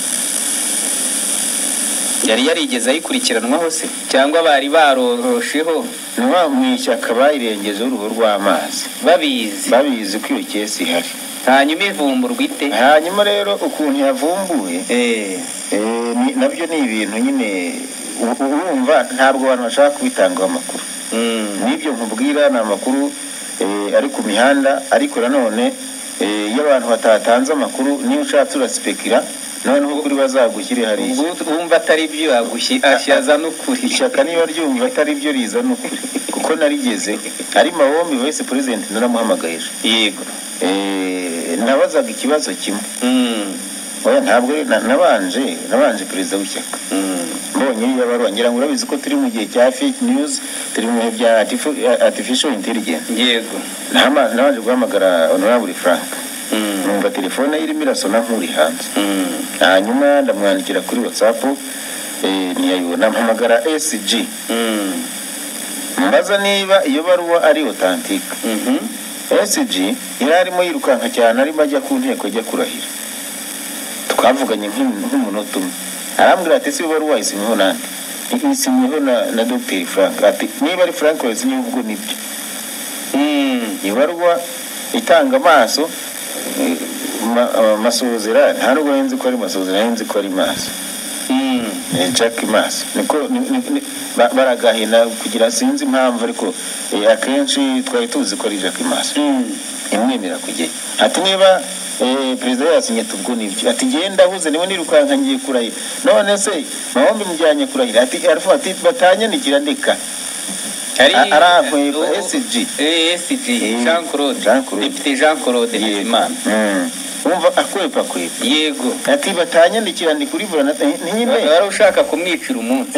yari yarigeze ayikurikiranwaho se cyangwa bari barorosheho niba mwishyaka bayirengeje uruho rw'amazi babizi babizi ko iyo kesi ihari hanyuma ivumburwa ite hanyuma rero ukuntu yavumbuye eh eh nabyo ni ibintu nyine urumva ntabwo abantu bashaka kubitangaho amakuru nibyo nkubwira na amakuru ari ku mihanda ariko nanone iyo abantu batatanze amakuru niyo ushatse uraspekira noneho kuri bazagushyire hari wumva atari byo yagushyira n'ukuri ishaka niba ryumva atari byo riza n'ukuri kuko narigeze ari Mahombi vice president naramuhamagaje yego eh nabazaga ikibazo kimwe mm oya ntabwo nabanje nabanje perezida w'ishyaka mm mbonye yabarwangira ngo urabizi ko turi mu gihe cya fake news turi mu bya artificial intelligence yego nama nabanje guhamagara honorable Frank mm numva telefone irimo irasona nkuri hanze mm hanyuma ndamwandikira kuri WhatsApp eh niyayibona mpamagara S G mm mbaza niba iyo baruwa ari authentique. Mhm. S G yararimo yirukanka cyane arimo ajya ku nteko ajya kurahira. Twavuganye nk'umunota umwe. Arambwira ati si baruwa isimyeho nande. Isimyeho na na Docteur Frank. Ati niba ari Frank wasimye ubwo nibyo. Mm, ibaruwa itanga amaso masozera nta nubwo nzi ko ari masozera nzi ko ari maso. Mm, Jack maso niko baragahina kugira sinzi impamvu ariko akenshi twari tuzi ko ari Jack maso. Mm, imwemera kujye ati niba eh president yasinye tubwo nibyo ati genda huze niwe nirukanka ngiye kurahira none se mahombi mujyanye kurahira ati arfu ati batanyandikira ndeka ari aravuye S G eh S G Jean Claude Deputy Jean Claude Imana. Mm, umva akwepa kwepa yego ati batanyandikira ndi kuri vura ntiyime ari ushaka kumwicira umunsi.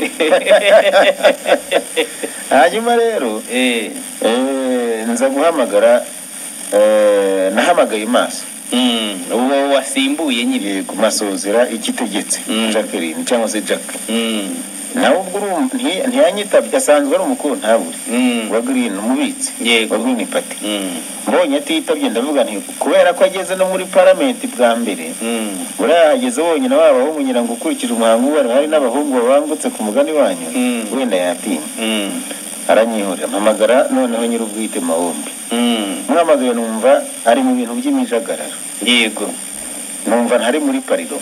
Hanyuma rero eh eh nza guhamagara eh nahamagaye maso. Mm, uwo wasimbuye nyine ku masozera ikitegetse Jacqueline cyangwa se Jack. Mm, nawe ubwo ntiyanyitabye asanzwe ari umukuru ntaburi wa Green umubitsi wa Green Party. Mbonye atitabye ndavuga nti kubera ko ageze no muri parliament bwa mbere urahageze wonyine waba wumunyira ngo ukurikije umuhango wari hari n'abahungu babangutse ku mugani wanyu wenda yatinye. Aranyihorera mpamagara noneho nyir'ubwite Mahombi. Mwamagaye numva ari mu bintu by'imijagararo. Yego numva ntari muri pariro.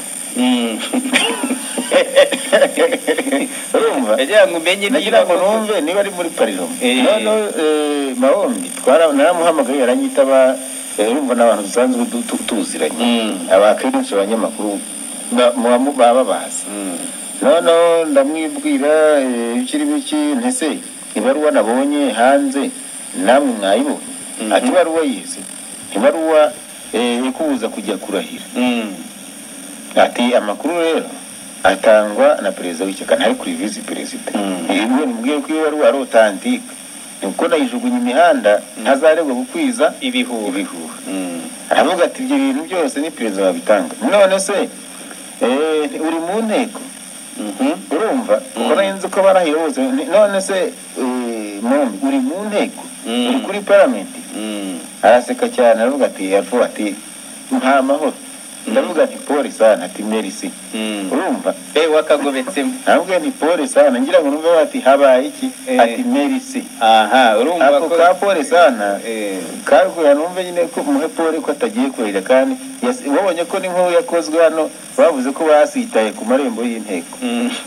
Urumva ejya ngumenye niba ngo numve niba ari muri pariro. None Mahombi twara naramuhamagaye aranyitaba. Urumva n'abantu dusanzwe tuziranye abakenshi abanyamakuru baba bazi. None ndamwibwira ikiri biki ntese ibaruwa nabonye hanze namwe mwayibonye. Ati baruwa yize ibaruwa ikubuza kujya kurahira. Ati amakuru rero atangwa na perezida w'ishyaka ntari kuri vice perezida. Iwe mbwiye ko iyo ari authentique nuko nayijugunye imihanda ntazaregwa gukwiza ibihuha ibihuha. Aravuga ati ibyo bintu byose ni perezida wabitanga. None se eh uri mu nteko. Urumva uko nayenze ko barahira bose none se Mombi uri mu nteko uri kuri parliament. Araseka cyane aravuga ati yafu ati nta mahoro. Ndavuga ati pole sana ati merci. Urumva eh wakagobetsemo ntabwo ni pole sana ngira ngo numve ati habaye iki ati merci. Aha urumva ko ka pole sana eh kargo yanumve nyine ko muhe pole ko atagiye kurira kandi wabonye ko ni nkuru yakozwe hano bavuze ko basitaye ku marembo y'inteko.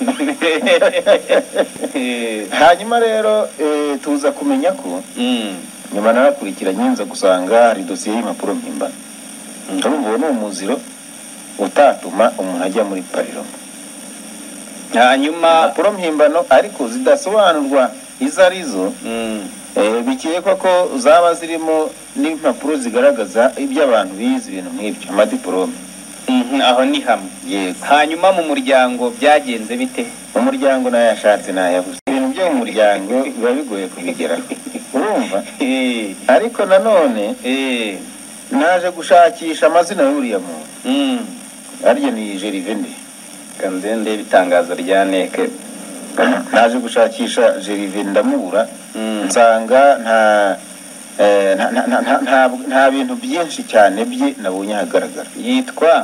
Hanyuma rero tuza kumenya ko nyuma narakurikiranye nza gusanga hari dosiye y'impapuro mpimbano. Urumva ni umuziro utatuma umuntu ajya muri pariro. Hanyuma impapuro mpimbano ariko zidasobanurwa izo arizo. Eh bikekwa ko zaba zirimo n'impapuro zigaragaza ibyo abantu bize ibintu nk'ibyo amadiplome. Aho ni hamwe. Yego. Hanyuma mu muryango byagenze bite? Mu muryango nayashatse nayabuze. Ibintu byo mu muryango biba bigoye kubigeraho. Urumva ariko nanone eh naje gushakisha amazina y'uriya muntu. Mm. Arye ni Gerivende. Kanzende bitangazo rya neke. Naje gushakisha Gerivende ndamubura. Nsanga nta eh nta nta bintu byinshi cyane bye nabonye hagaragara. Yitwa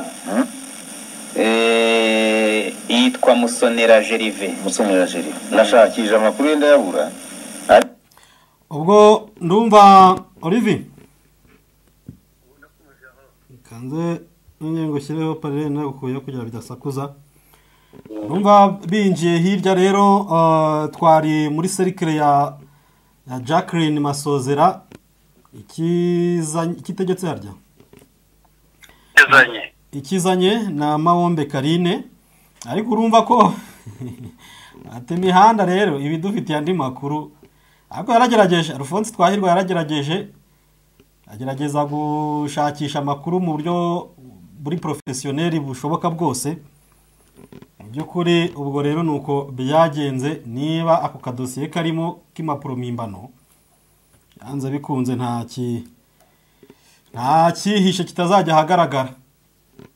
eh yitwa Musonera Gerive. Musonera Gerive. Nashakije amakuru yenda yabura. Ubwo ndumva Olivier kanze n'inyengo shyireho parere nayo kuya kugira bidasakuza. Ndumva binjiye hirya rero uh, twari muri cercle ya ya Jacqueline Masozera ikizanye ikitegetse harya ikizanye ikizanye na Mahombe Karine ariko urumva ko ate mihanda rero ibi dufite andi makuru ariko yaragerageje Alphonse Twahirwa yaragerageje agerageza gushakisha amakuru mu buryo buri professionnel bushoboka bwose. Byukuri ubwo rero nuko byagenze niba ako kadosiye karimo k'impapuro mpimbano yanze bikunze nta ki nta kihishe kitazajya hagaragara.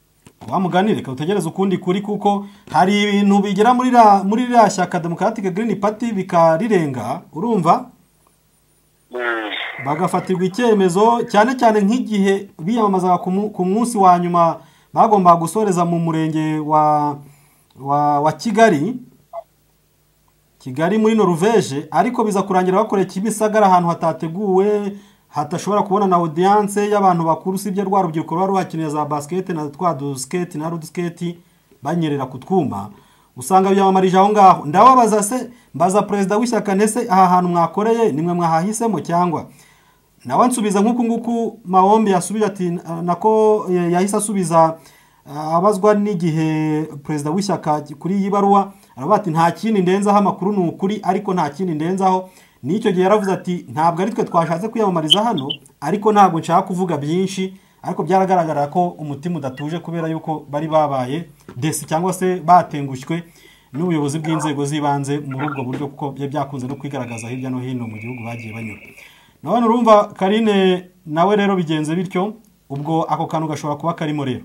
wamugani reka utegereze ukundi kuri kuko hari ibintu bigera muri ra muri ra shyaka Democratic Green Party bikarirenga urumva bagafatirwa icyemezo cyane cyane nk'igihe biyamamaza ku munsi wa nyuma bagomba gusoreza mu murenge wa wa, wa Kigali Kigali muri Norvege ariko biza kurangira bakore Kimisagara ahantu hatateguwe hatashobora kubona na audience y'abantu bakuru sibye rwa rubyiruko rwa ruhakinira za basket na twa du skate na road skate banyerera kutwuma usanga byamamarije aho ngaho ndababaza se mbaza president w'ishyaka nese aha hantu mwakoreye nimwe mwahahisemo cyangwa nawe nsubiza nkuko nguku Mahombi yasubije ati nako yahise asubiza abazwa n'igihe president w'ishyaka kuri yibaruwa arabati nta kindi ndenzaho amakuru n'ukuri ariko nta kindi ndenzaho nicyo gihe yaravuze ati ntabwo ari twe twashatse kwiyamamariza hano ariko ntabwo nshaka kuvuga byinshi ariko byaragaragara ko umutima udatuje kubera yuko bari babaye desi cyangwa se batengushywe n'ubuyobozi bw'inzego zibanze muri ubwo buryo kuko byakunze no kwigaragaza hirya no hino mu gihugu bagiye banyura none urumva Karine nawe rero bigenze bityo ubwo ako kantu gashobora kuba karimo rero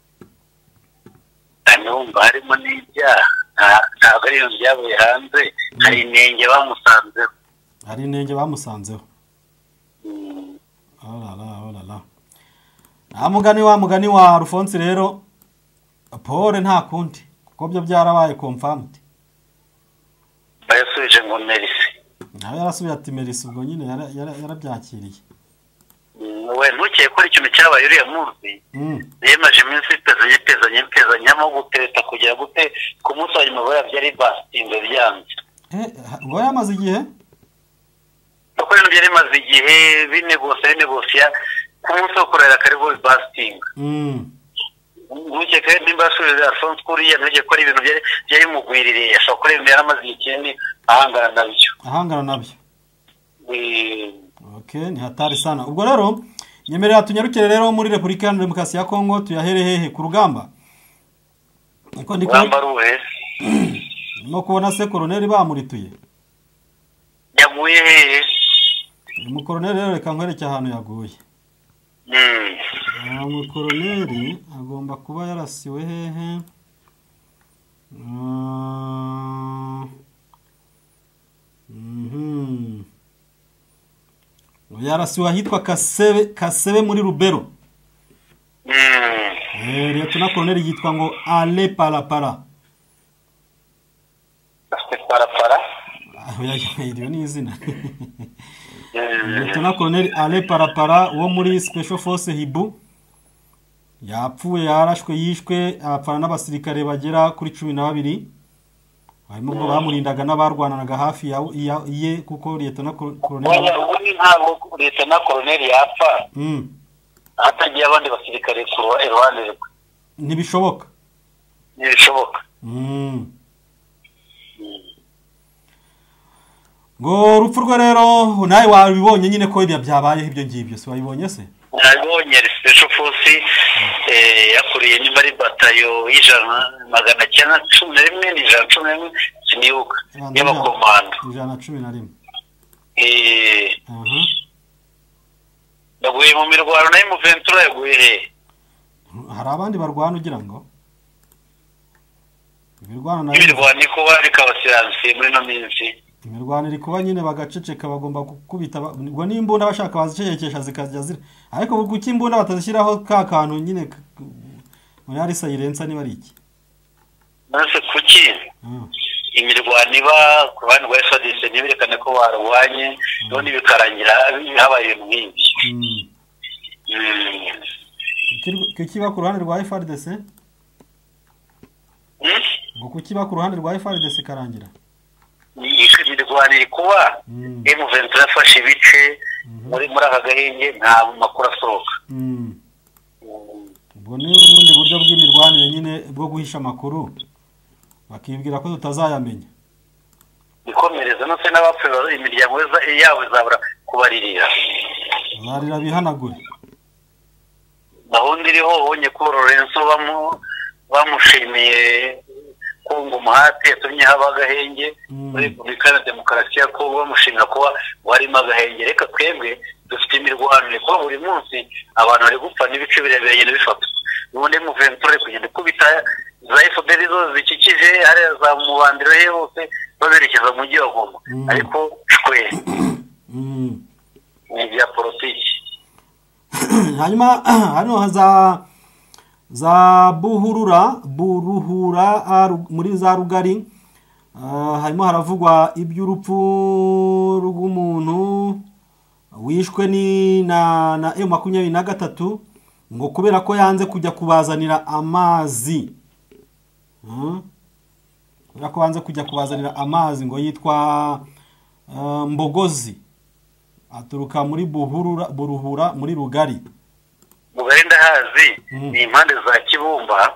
numva harimo n'ibyaha ntabwo ari ibintu byavuye hanze hari inenge bamusanzeho hari inenge bamusanzeho olala olala nta mugani wa mugani wa Alphonse rero Paul nta kundi kuko byo byarabaye confirmed bayasubije ngo Merisi nawe yarasubije ati Merisi ubwo nyine yarabyakiriye we ntukeye ko ikintu cyabaye uriya munsi yemaje iminsi itezanye itezanye itezanye mo guteta kugira gute ku munsi wa nyuma baya byari bastinze byanze ngo yamaze igihe kuko ibintu byari maze igihe binegosiya binegosiya ku munsi wo kurera kariho bastinga ntukeye ko nimba yasubije Alphonse kuriya ntukeye ko ibintu byari byari mugwiririye ashobora kureba imbere yaramaze ikindi ahangana nabyo ahangana nabyo okay ni hatari sana ubwo rero nyemerera tunyarukire rero muri Republika ya Demokarasi ya Kongo tuyahere hehe ku rugamba niko ndiko bambaruwe no kubona se colonel bamurituye yaguye hehe mu colonel rero reka nkwereke ahantu yaguye mm mu colonel agomba kuba yarasiwe hehe mhm yarasiwe ahitwa Kasebe Kasebe muri Rubero eh leta na colonel yitwa ngo Ale Parapara Parapara aho yagiye ni izina leta na colonel Ale Parapara wo muri Special Force Hibu yapfuye yarashwe yishwe apfana n'abasirikare bagera kuri cumi na babiri harimo ngo bamurindaga n'abarwananaga hafi ya ye kuko leta na colonel ubundi ntabwo leta na colonel yapfa mm hatagiye abandi basirikare ku ruhande rwe ntibishoboka ntibishoboka mm ngo rupfu rwe rero nawe wabibonye nyine ko ibya byabaye ibyo ngibyo se wabibonye se nabonye Special Force eh yakuriye nimba ari batayo y'ijana magana cyenda cumi na rimwe n'ijana cumi na rimwe sinibuka y'abakomando ijana cumi na rimwe eh aha yaguye mu mirwano nayo mu Ventura yaguye he hari abandi barwana ugira ngo imirwano nayo imirwano iko bari kabasiranse muri no minsi imirwano iri kuba nyine bagaceceka bagomba gukubita ngo n'imbunda bashaka bazicecekesha zikajya zira ariko guki imbunda batazishyiraho ka kantu nyine muri ari silence niba ari iki nase kuki imirwano iba ku bandi rwa F A R D C niberekane ko barwanye none bikarangira habaye ibintu nk'ibi kuki ba ku ruhande rwa F A R D C ngo kuki ba ku ruhande rwa F A R D C karangira imirwano kuba M vingt-trois yafashe ibice muri muri aka gahenge nta makuru asohoka ubwo ni ubundi buryo bw'imirwanire nyine bwo guhisha amakuru bakibwira ko tutazayamenya ikomereza no se n'abapfuye imiryango yabo izabura kubaririra barira bihanagure naho ndiriho ubonye ko Lorenzo bamu bamushimiye kunga umuhate yatumye haba agahenge muri Republika ya Demokarasi ya Kongo bamushimira kuba warimo agahenge reka twebwe dufite imirwanire kuba buri munsi abantu bari gupfa n'ibice birebeye bifatwa ubundi mu venture kugenda kubita za F D L zo zikikije ari za mubandiro he hose baberekeza mu gihe Goma ariko shwe ni bya politiki. Hanyuma hano haza za buhurura buruhura muri za rugari harimo haravugwa iby'urupfu rw'umuntu wishwe ni na na M makumyabiri na gatatu ngo kubera ko yanze kujya kubazanira amazi. Kubera ko yanze kujya kubazanira amazi ngo yitwa Mbogozi aturuka muri buhurura buruhura muri rugari. Mugari ndahazi ni impande za Kibumba.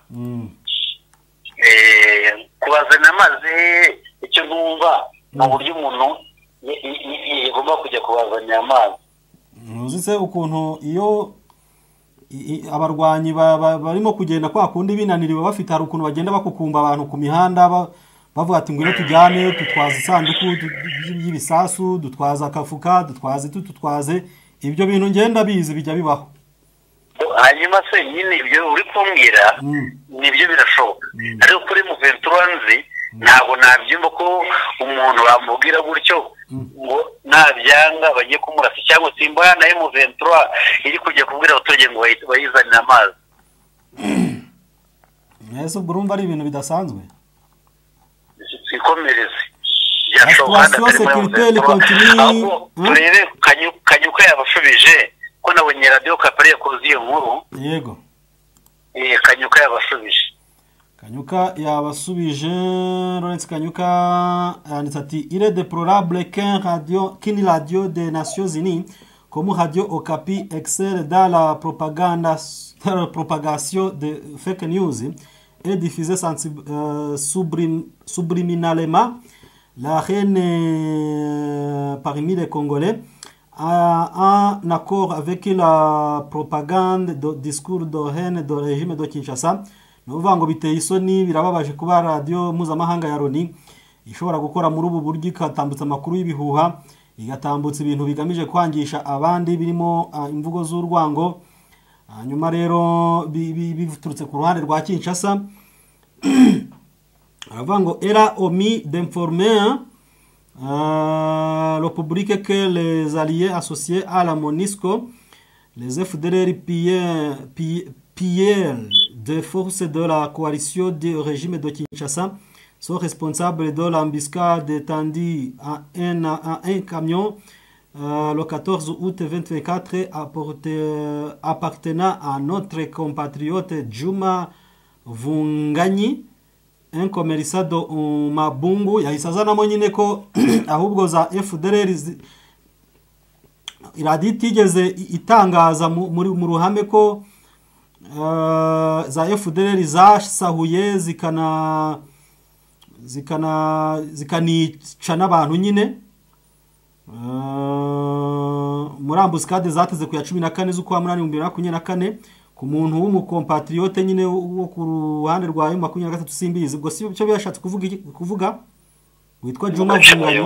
Eh kubazana amazi icyo numva mu buryo umuntu yagomba kujya kubazanya amazi. Uzi se ukuntu iyo abarwanyi barimo kugenda kwa kundi binaniriwe bafite hari ukuntu bagenda bakukumba abantu ku mihanda bavuga ati ngwino tujyane tutwaza isanduku y'ibisasu dutwaza akafuka dutwaze tutwaze ibyo bintu ngenda bizi bijya bibaho. Hanyuma se nyine ibyo uri kumbwira nibyo birashoboka ariko kuri mu venturanzi ntabwo nabyumva ko umuntu bamubwira gutyo ngo nabyanga bagiye kumurasa cyangwa simba nayo mu ventura iri kujya kubwira abaturage ngo bayizanire amazi. Ese urumva ari ibintu bidasanzwe twikomereze byashoboka turebe Kanyuka yabashubije ko nabonye radio Kapari yakoze iyo nkuru. Yego eh Kanyuka yabashubije Kanyuka yabasubije Lawrence Kanyuka yanditse ati il est déplorable qu'un radio qu'une radio des Nations Unies comme Radio Okapi excelle dans la propagande dans la propagation de fake news et diffuse euh, sublim, subliminalement la haine euh, parmi les Congolais en accord avec la propagande de discours de haine du régime de Kinshasa. Nuvuga ngo biteye isoni birababaje kuba radio mpuzamahanga ya Loni ishobora gukora muri ubu buryo ikatambutsa amakuru y'ibihuha igatambutsa ibintu bigamije kwangisha abandi birimo uh, imvugo z'urwango. Hanyuma rero biturutse ku ruhande rwa Kinshasa aravuga ngo era omis d'informer euh, le public que les alliés associés à la MONUSCO, les F D L R pillèrent des forces de la coalition du régime de Kinshasa sont responsables de l'embuscade tendue à un, à un camion euh, le quatorze août deux mille vingt-quatre euh, appartenant à notre compatriote Juma Vunganyi, un commerçant de Mabungu. Yahise nyine ko ahubwo za F D L R iradi tigeze itangaza muri mu ruhame ko uh, za F D L R zasahuye zikana zikana zikanica n'abantu nyine uh, muri ambuscade zateze ku ya cumi na kane z'ukwa munani mu bibiri na makumyabiri na kane ku muntu w'umukompatriote nyine wo ku ruhande rwa makumyabiri na gatatu simbizi. Ubwo si cyo byashatse kuvuga kuvuga witwa Juma Vunganyi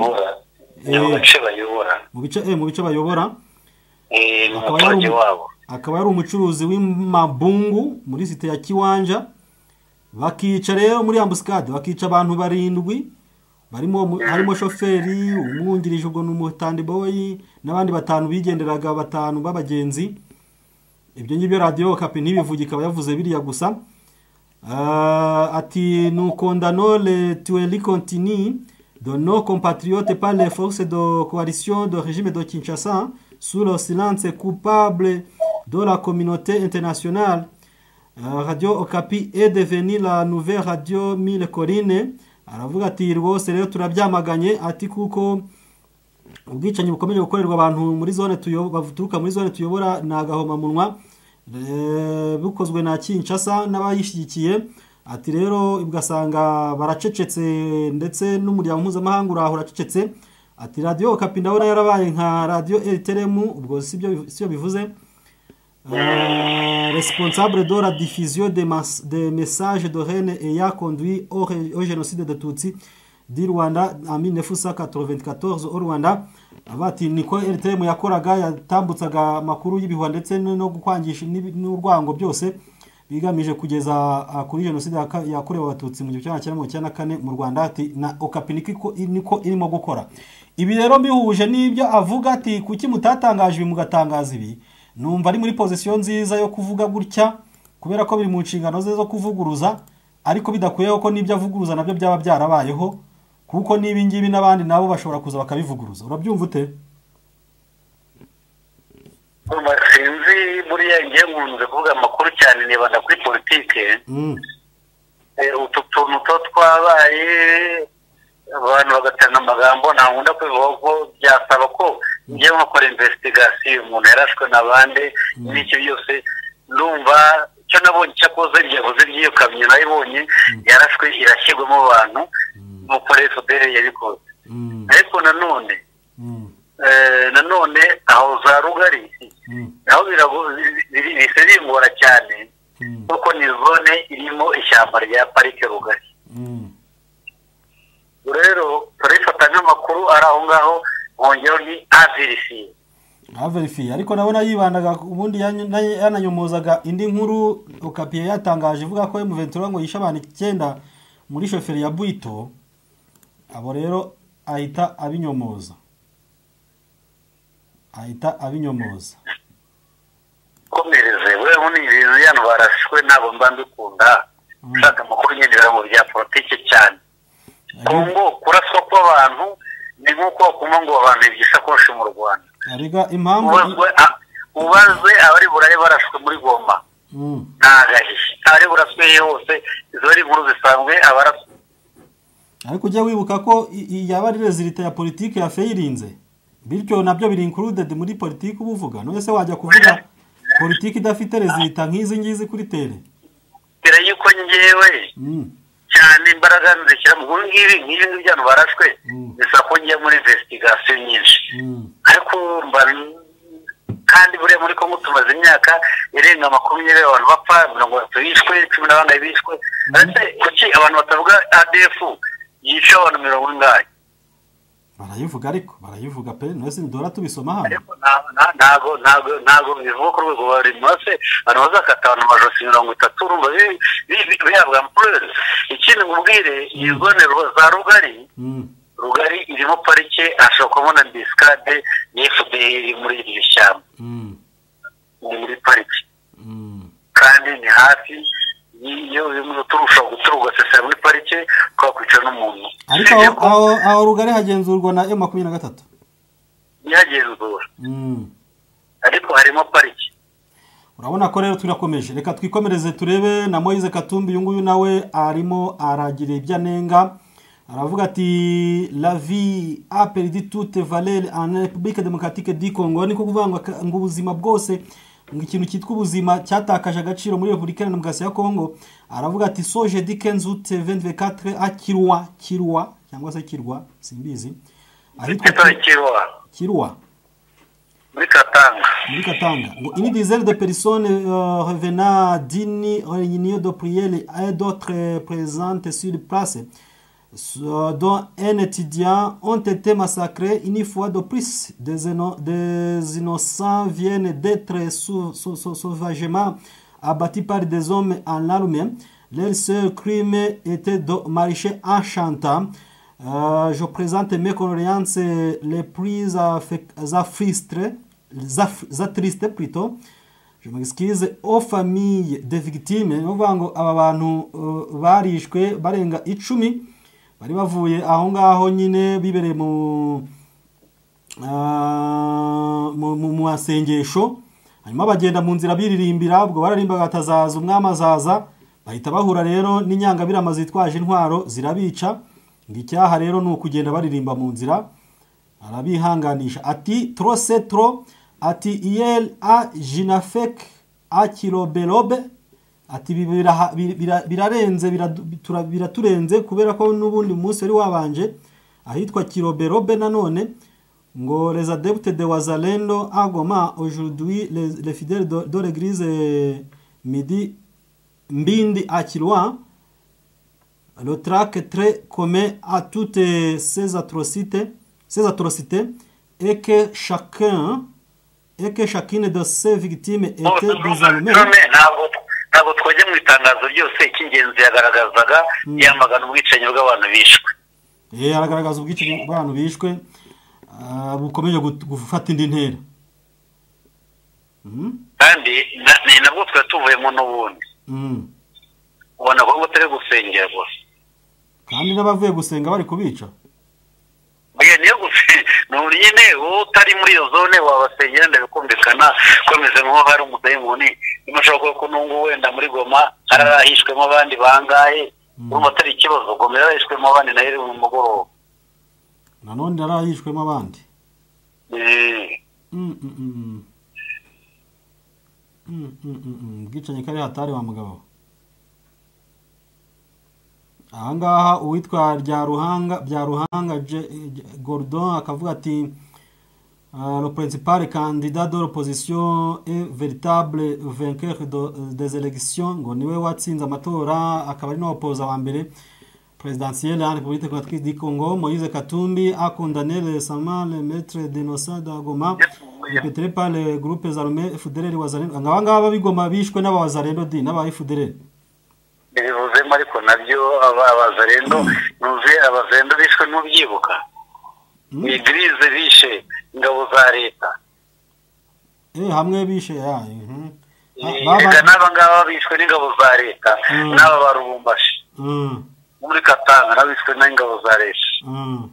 mu bice eh mu bice bayobora eh n'umuturage wabo akaba yari umucuruzi w'Imabungu muri site ya Kiwanja. Bakica rero muri ambuscade bakica abantu barindwi barimo harimo shoferi umwungirije ubwo n'umutandi boy n'abandi batanu bigenderaga batanu babagenzi. Ibyo ngibyo radio Okapi ntibivuga ikaba yavuze biriya gusa. Uh, ati nous condamnons les tueries continues de nos compatriotes par les forces de coalition de régime de Kinshasa sous le silence coupable de la communauté internationale. Uh, Radio Okapi est devenue la nouvelle radio mille collines. Aravuga ati rwose rero turabyamaganye ati kuko ubwicanyi bukomeje gukorerwa abantu muri zone tuyobora baturuka muri zone tuyobora nagahoma munwa bukozwe na Kinshasa n'abayishyigikiye. Ati rero ibgasanga baracecetse ndetse n'umuryango mpuzamahanga urahura cecetse. Ati Radio Okapi ndabona yarabaye nka radio R T L M ubwo sibyo sibyo bivuze. Euh, responsable de la diffusion des, des messages de haine ayant conduit au, au génocide de Tutsi du Rwanda en mille neuf cent quatre-vingt-quatorze au Rwanda. Abati niko R T M yakoraga yatambutsaga makuru y'ibihuha ndetse no gukwangisha n'urwango byose bigamije kugeza kuri jenoside yakorewe abatutsi mu gihumbi kimwe magana cyenda mirongo icyenda na kane mu Rwanda ati na Okapi niko niko irimo gukora. Ibi rero bihuje n'ibyo avuga ati kuki mutatangaje ibi mugatangaza ibi, numva ari muri position nziza yo kuvuga gutya kubera ko biri mu nshingano ze zo kuvuguruza, ariko bidakuyeho ko n'ibyo avuguruza nabyo byaba byarabayeho, kuko nibi ngibi n'abandi nabo bashobora kuza bakabivuguruza. Urabyumva ute? Sinzi buriya ngiye nkunze kuvuga amakuru cyane nibanda kuri politike. Utu tuntu two twabaye abantu bagatanga amagambo nta nkunda kwivuga ko byasaba ko ngiye gukora investigation umuntu yarashwe n'abandi n'iki byose. Ndumva cyo nabonye cyakoze ryavuze ry'iyo kamyo nayibonye yarashwe irashyirwamo abantu nuko F D L yabikoze. Ariko nanone nanone aho za Rugari aho biragora cyane kuko ni zone irimo ishyamba rya parike Rugari. Rero turifata nk'amakuru ari aho ngaho nkongero ni averifiye averifiye ariko nabona yibandaga ubundi yananyomozaga indi nkuru Okapi yatangaje ivuga ko M vingt-trois ngo yisha abantu icyenda muri shoferi ya Bwito. Abo rero ahita abinyomoza ahita abinyomoza komereze wewe ni ibintu yano barashwe nabo mbandukunda shaka amakuru nyendera mu bya politike cyane. Kongo kuraswa kw'abantu ni nkuko kuma ngo abantu ibyisakoshi mu Rwanda. Ariga impamvu ubaze abari buraye barashwe muri Goma. Mm. Nagahishe. Ari buraswe yose izo ari nkuru zisanzwe abaraswe. Ariko ujya wibuka ko yaba ari resulta ya politike ya feirinze. Bityo nabyo biri included muri politike ubuvuga. None se wajya kuvuga politike idafite resulta nk'izi ngizi kuri tere. Bira yuko ngewe. Mm. Cyane imbaraga nzishyira mu ngibi ngibi byano barashwe bisa ko ngiye muri investigation nyinshi. Ariko mba kandi buriya muri Kongo tumaze imyaka irenga makumyabiri abantu bapfa mirongo itatu bishwe cumi na bane bishwe. Ese kuki abantu batavuga A D F yica abantu mirongo ingahe? Barayivuga ariko barayivuga pe nose ndora tubisoma hano. Ariko ntago ntago ntago bivuga ko rwego bari nose abantu bazakatana amajosi mirongo itatu urumva bihabwa ampleur. Ikindi ngubwire izone za Rugari Rugari irimo parike ashobora kubona discade ni F D L muri iri shyamba. Ni muri parike kandi ni hafi iyo bimwe turusha guturuga sesa muri parike kwa kwica n'umuntu. Ariko aho aho Rugari hagenzurwa na M makumyabiri na gatatu. Yagenzura. Ariko harimo parike. Urabona ko rero turakomeje. Reka twikomereze turebe na Moise Katumbi yunguyu nawe arimo aragira ibyanenga. Aravuga ati la vie a perdu toute valeur en République démocratique du Congo. Niko kuvuga ngo ubuzima bwose ngo ikintu cyitwa ubuzima cyatakaje agaciro muri Republika ya Demokarasi ya Congo. Aravuga ati so jeudi quinze août vingt vingt-quatre à Kirwa Kirwa cyangwa se Kirwa simbizi. Ahitwa Kirwa Kirwa muri Katanga muri Katanga ngo une dizaine de personnes euh, revenant d'une réunion de prière et d'autres présentes sur place dont un étudiant ont été massacrés une fois de plus. Des, des innocents viennent d'être sau, sau, sau, sauvagement abattus par des hommes en armes. Leur seul crime était de marcher en chantant. Euh, je présente mes condoléances les plus attristes, attristes plutôt. Je m'excuse aux familles des victimes. Ngo aba bantu barishwe barenga icumi bari bavuye aho ngaho nyine bibereye mu mu mu asengesho, hanyuma bagenda mu nzira biririmbira, ubwo bararimbaga atazaza umwami azaza, bahita bahura rero n'inyangabirama zitwaje intwaro zirabica. Ngicyaha rero ni ukugenda baririmba mu nzira. Arabihanganisha ati trop c'est trop, ati il a jinafek a kilobelobe, ati birarenze biraturenze kubera ko n'ubundi munsi wari wabanje ahitwa Kiroberobe. Nanone ngo les adeptes de Wazalendo à Goma aujourd'hui les, les fidèles de, de l'église Midi Mbindi à Kilwa, le trac très commun à toutes ces atrocités ces atrocités et que chacun et que chacune de ces victimes était désarmée. ntabwo twajya mu itangazo ryose icy'ingenzi yagaragazaga yamagana ubwicanyi bw'abantu bishwe. Eh, aragaragaza ubwicanyi bw'abantu bishwe bukomeje gufata indi ntera. Kandi ni nabwo twa tuvuyemo n'ubundi. Ubona ko batari gusengera gusa. Kandi n'abavuye gusenga bari kubica. Oya niyo gusa n'uriyene utari muri iyo zone wabasengera ndabikumvikana komeze nko hari umudayimoni imashobora ko nungu wenda muri Goma hararahishwemo abandi bangaye urumva atari ikibazo Goma yarahishwemo abandi nayo iri mu mugoroba nanone yarahishwemo abandi eh mm mm mm mm mm bwicanye kare hatari wa mugabo. Ahangaha uwitwa rya ruhanga bya ruhanga Gordon akavuga ati le principal candidat de l'opposition est véritable vainqueur des élections ngo niwe watsinze amatora akaba ari no opposa wa mbere présidentielle en République démocratique du Congo. Moïse Katumbi a condamné récemment le maître d'Innocent de Goma perpétré par les groupes armés F D L R Wazalendo. Ngabanga bigoma bishwe n'abawazalendo di n'aba F D L. Bivuze mariko nabyo abazalendo nuze abazalendo bishwe n'ubyibuka. Idrize bishe ingabo za leta. Eh hamwe bishe ya. Mhm. Baba nabangaba bishwe n'ingabo za leta n'aba barubumbashi. Mhm. Muri Katanga nabishwe n'ingabo za leta. Mhm.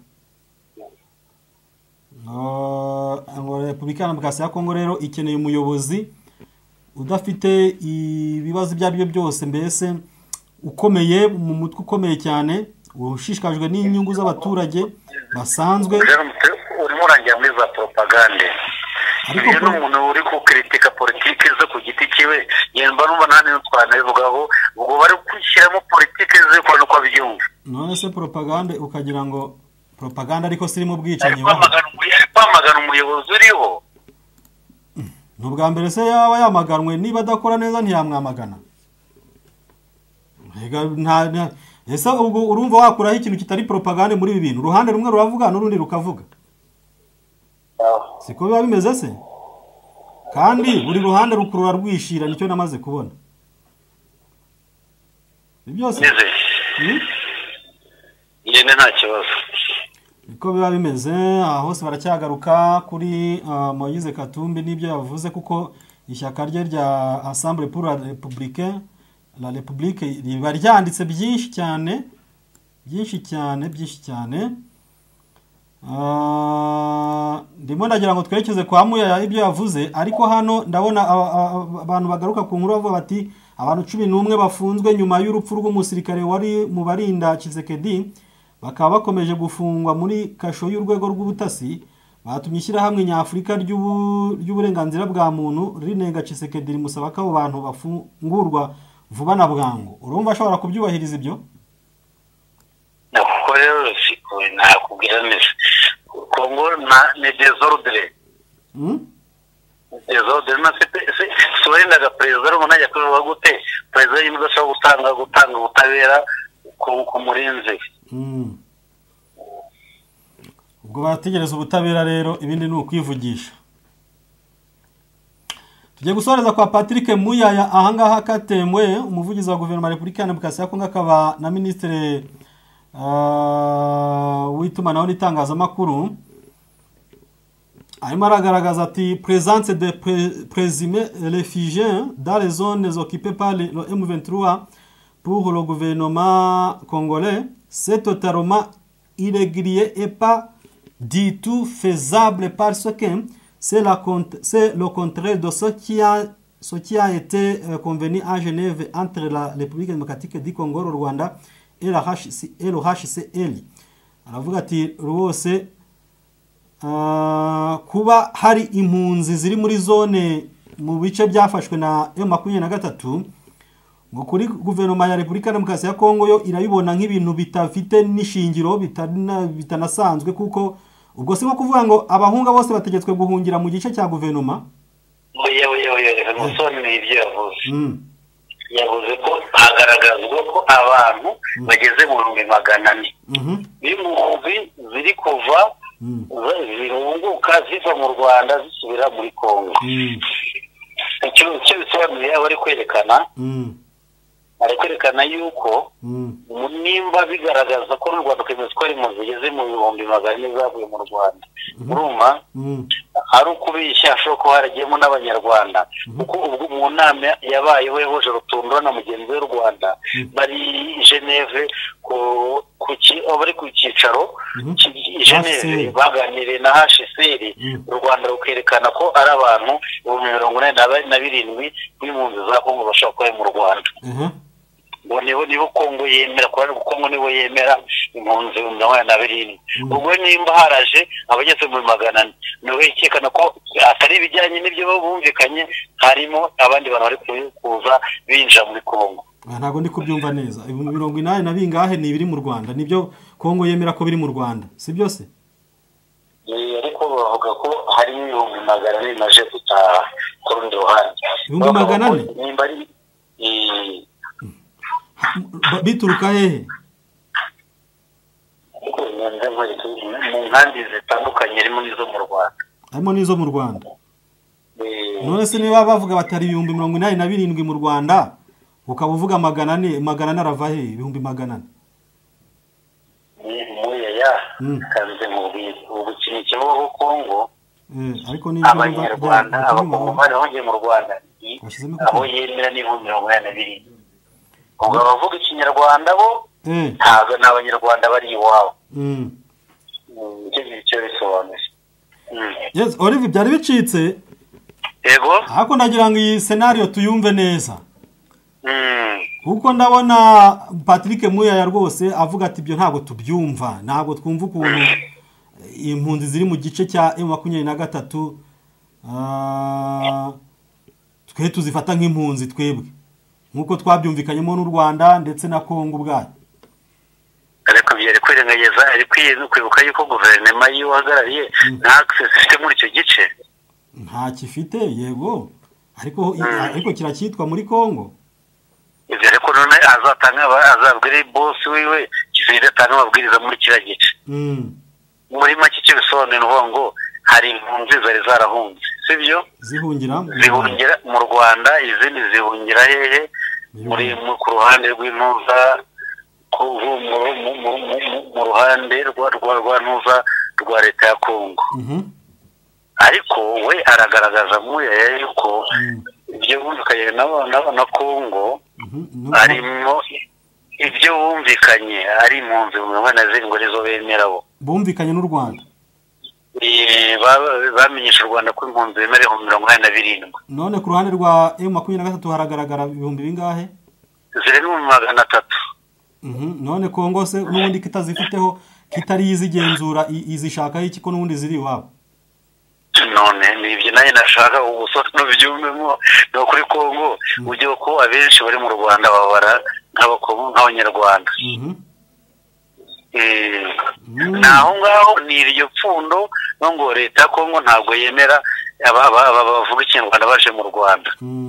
No, ngo Republika Demokarasi ya Kongo rero ikeneye umuyobozi udafite ibibazo byari byo byose mbese ukomeye mu mutwe ukomeye cyane ushishikajwe n'inyungu z'abaturage basanzwe urimo urangira muri za propagande. Ariko n'umuntu uri ku kritika politike zo ku giti kiwe yemba numva nani n'utwana bivugaho ubwo bari kwishyiramo politike zo kwa no kwabyumva. None se propagande ukagira ngo propaganda ariko siri mu bwicanyi kwamagana umuyobozi uriho. N'ubwa mbere se yaba yamaganwe niba adakora neza ntiyamwamagana. Nta ese ubwo urumva wakuraho ikintu kitari propagande muri ibi bintu uruhande rumwe ruravuga n'urundi rukavuga. Siko biba bimeze se kandi buri ruhande rukurura rwishira nicyo namaze kubona. Byose yene nta kibazo niko biba bimeze aho hose baracyagaruka kuri Moïse Katumbi n'ibyo yavuze kuko ishyaka rye rya Assemblée pour la République la République riba ryanditse byinshi cyane byinshi cyane byinshi cyane. Ndimo ndagira ngo twerekeze kwa Muya ibyo yavuze ariko hano ndabona abantu bagaruka ku nkuru bavuga bati abantu cumi n'umwe bafunzwe nyuma y'urupfu rw'umusirikare wari mu barinda Tshisekedi bakaba bakomeje gufungwa muri kasho y'urwego rw'ubutasi batumye ishyirahamwe nyafurika ry'uburenganzira bwa muntu rinenga Tshisekedi rimusaba ko abo bantu bafungurwa vuba na bwangu. Urumva ashobora kubyubahiriza ibyo? Nako rero siko nakubwira neza Kongo na ne desordre. Hmm? Desordre na se se soenda ga president umuntu ajya kuvuga gute president yimwe ashobora gutanga gutanga ubutabera ku murinzi. Hmm. Ubwo bategereza ubutabera rero ibindi ni ukwivugisha. Tugiye gusoreza kwa Patrick Muyaya ahangaha katemwe umuvugizi wa guverinoma ya Repubulika ya Demokarasi ya Kongo akaba na ministre uh, w'itumanaho n'itangazamakuru arimo aragaragaza ati présence de présumés réfugiés dans les zones occupées par le M vingt-trois pour le gouvernement congolais c'est totalement irrégulier et pas du tout faisable parce que c'est le contraire de ce qui a, ce qui a été euh, convenu à Genève entre la République démocratique du Congo, le Rwanda et, la H C, et le H C L. Aravuga ati rwose uh, kuba hari impunzi ziri muri zone mu bice byafashwe na M makumyabiri na gatatu ngo kuri guverinoma ya Repubulika Demokarasi ya Kongo yo irabibona nk'ibintu bitafite n'ishingiro bitanasanzwe kuko ubwo simo kuvuga ngo abahunga bose bategetswe guhungira mu gice cya guverinoma. Oya oya oya musoni ibyo yavuze. Yavuze ko hagaragazwa ko abantu bageze mu bihumbi magana ane. Impunzi ziri kuva zirunguka ziva mu Rwanda zisubira muri Kongo. icyo icyo bisobanuye aba ari kwerekana ari kwerekana yuko nimba bigaragaza ko n'u Rwanda kwemeza ko ari mu zigeze mu bihumbi magana zavuye mu Rwanda urumva ari ukubishya ashobora kuba haragiyemo n'abanyarwanda kuko ubwo mu nama yabayeho yahuje Rutundo na mugenzi w'u Rwanda bari Geneve ku bari ku cyicaro Geneve baganiriye na H C R u Rwanda rukerekana ko ari abantu mirongo inani na birindwi b'impunzi za Kongo bashobora kuba mu Rwanda ngo nibo nibo Kongo yemera ko ari Kongo nibo yemera impunzi mirongo inani na birindwi ubwo nimba haraje abageze mu magana ane no wekekana ko atari ibijyanye n'ibyo bumvikanye harimo abandi bantu bari kuza binjira muri Kongo. Ntago ndi kubyumva neza mirongo inani na bingahe ni biri mu Rwanda nibyo Kongo yemera ko biri mu Rwanda si byose ariko bavuga ko hari ibihumbi magana ane naje gutaha ku rundi ruhande ibihumbi magana ane nimba ari bituruka hehe mu nkambi zitandukanye harimo n'izo mu Rwanda harimo n'izo mu Rwanda none se niba bavuga batari ibihumbi mirongo inani na birindwi mu Rwanda ukaba uvuga magana ane magana ane arava he ibihumbi magana ane muya ya kanze mu ubukini cyo Kongo ariko ni abanyarwanda abakongomani bahungiye mu Rwanda abo yemera n'ibihumbi mirongo inani na birindwi ubwo bavuga ikinyarwanda bo ntabwo n'abanyarwanda bari iwabo icyo cyo bisobanuye yes Olivier byari bicitse yego ariko ndagira ngo iyi scenario tuyumve neza kuko ndabona Patrick Muyaya rwose avuga ati ibyo ntabwo tubyumva ntabwo twumva ukuntu impunzi ziri mu gice cya M makumyabiri na gatatu twe tuzifata nk'impunzi twebwe nkuko twabyumvikanyemo n'u Rwanda ndetse na Kongo ubwayo ariko byari kwirengageza ari kwibuka yuko guverinoma y'uhagarariye nta access ifite muri icyo gice nta kifite yego ariko ariko kiracyitwa muri Kongo ibyo ariko none azatanga azabwire boss wiwe kizira tanga amabwiriza muri kira gice muri make cyo bisobanura n'uvuga ngo hari impunzi zari zarahunze sibyo zihungira zihungira mu Rwanda izindi zihungira hehe muri ku ruhande rw'intuza mu ruhande rwa ntuza rwa leta ya Kongo ariko we aragaragaza Muyaya yuko ibyo bumvikanye na Kongo harimo ibyo bumvikanye ari impunzi mu mwana zirindwi arizo bemera bo bumvikanye n'u Rwanda bamenyesha u Rwanda ko impunzi bemerewe mirongo inani na birindwi none ku ruhande rwa M makumyabiri na gatatu haragaragara ibihumbi bingahe ziri mu magana atatu none Kongo se n'ubundi kitazifiteho kitari izigenzura izishakaho iki ko n'ubundi ziri iwabo none nibyo naye nashaka ubusore n'ubyumemo no kuri Kongo ujye ko abenshi bari mu Rwanda babara nk'abanyarwanda naho ngaho ni iryo pfundo no ngo leta ya Kongo ntabwo yemera bavuga ikinyarwanda baje mu Rwanda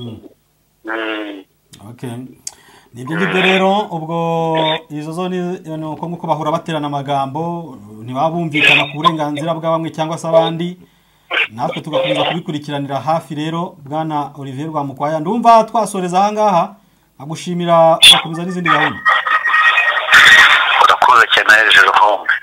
okay nibyo ngibyo rero ubwo izo zo ni uko nguko bahora baterana amagambo ntibabumvikana ku burenganzira bwa bamwe cyangwa se abandi natwe tugakomeza kubikurikiranira hafi rero bwana Olivier Rwamukwaya ndumva twasoreza aha ngaha agushimira bakomeza n'izindi gahunda urakoze cyane hejuru home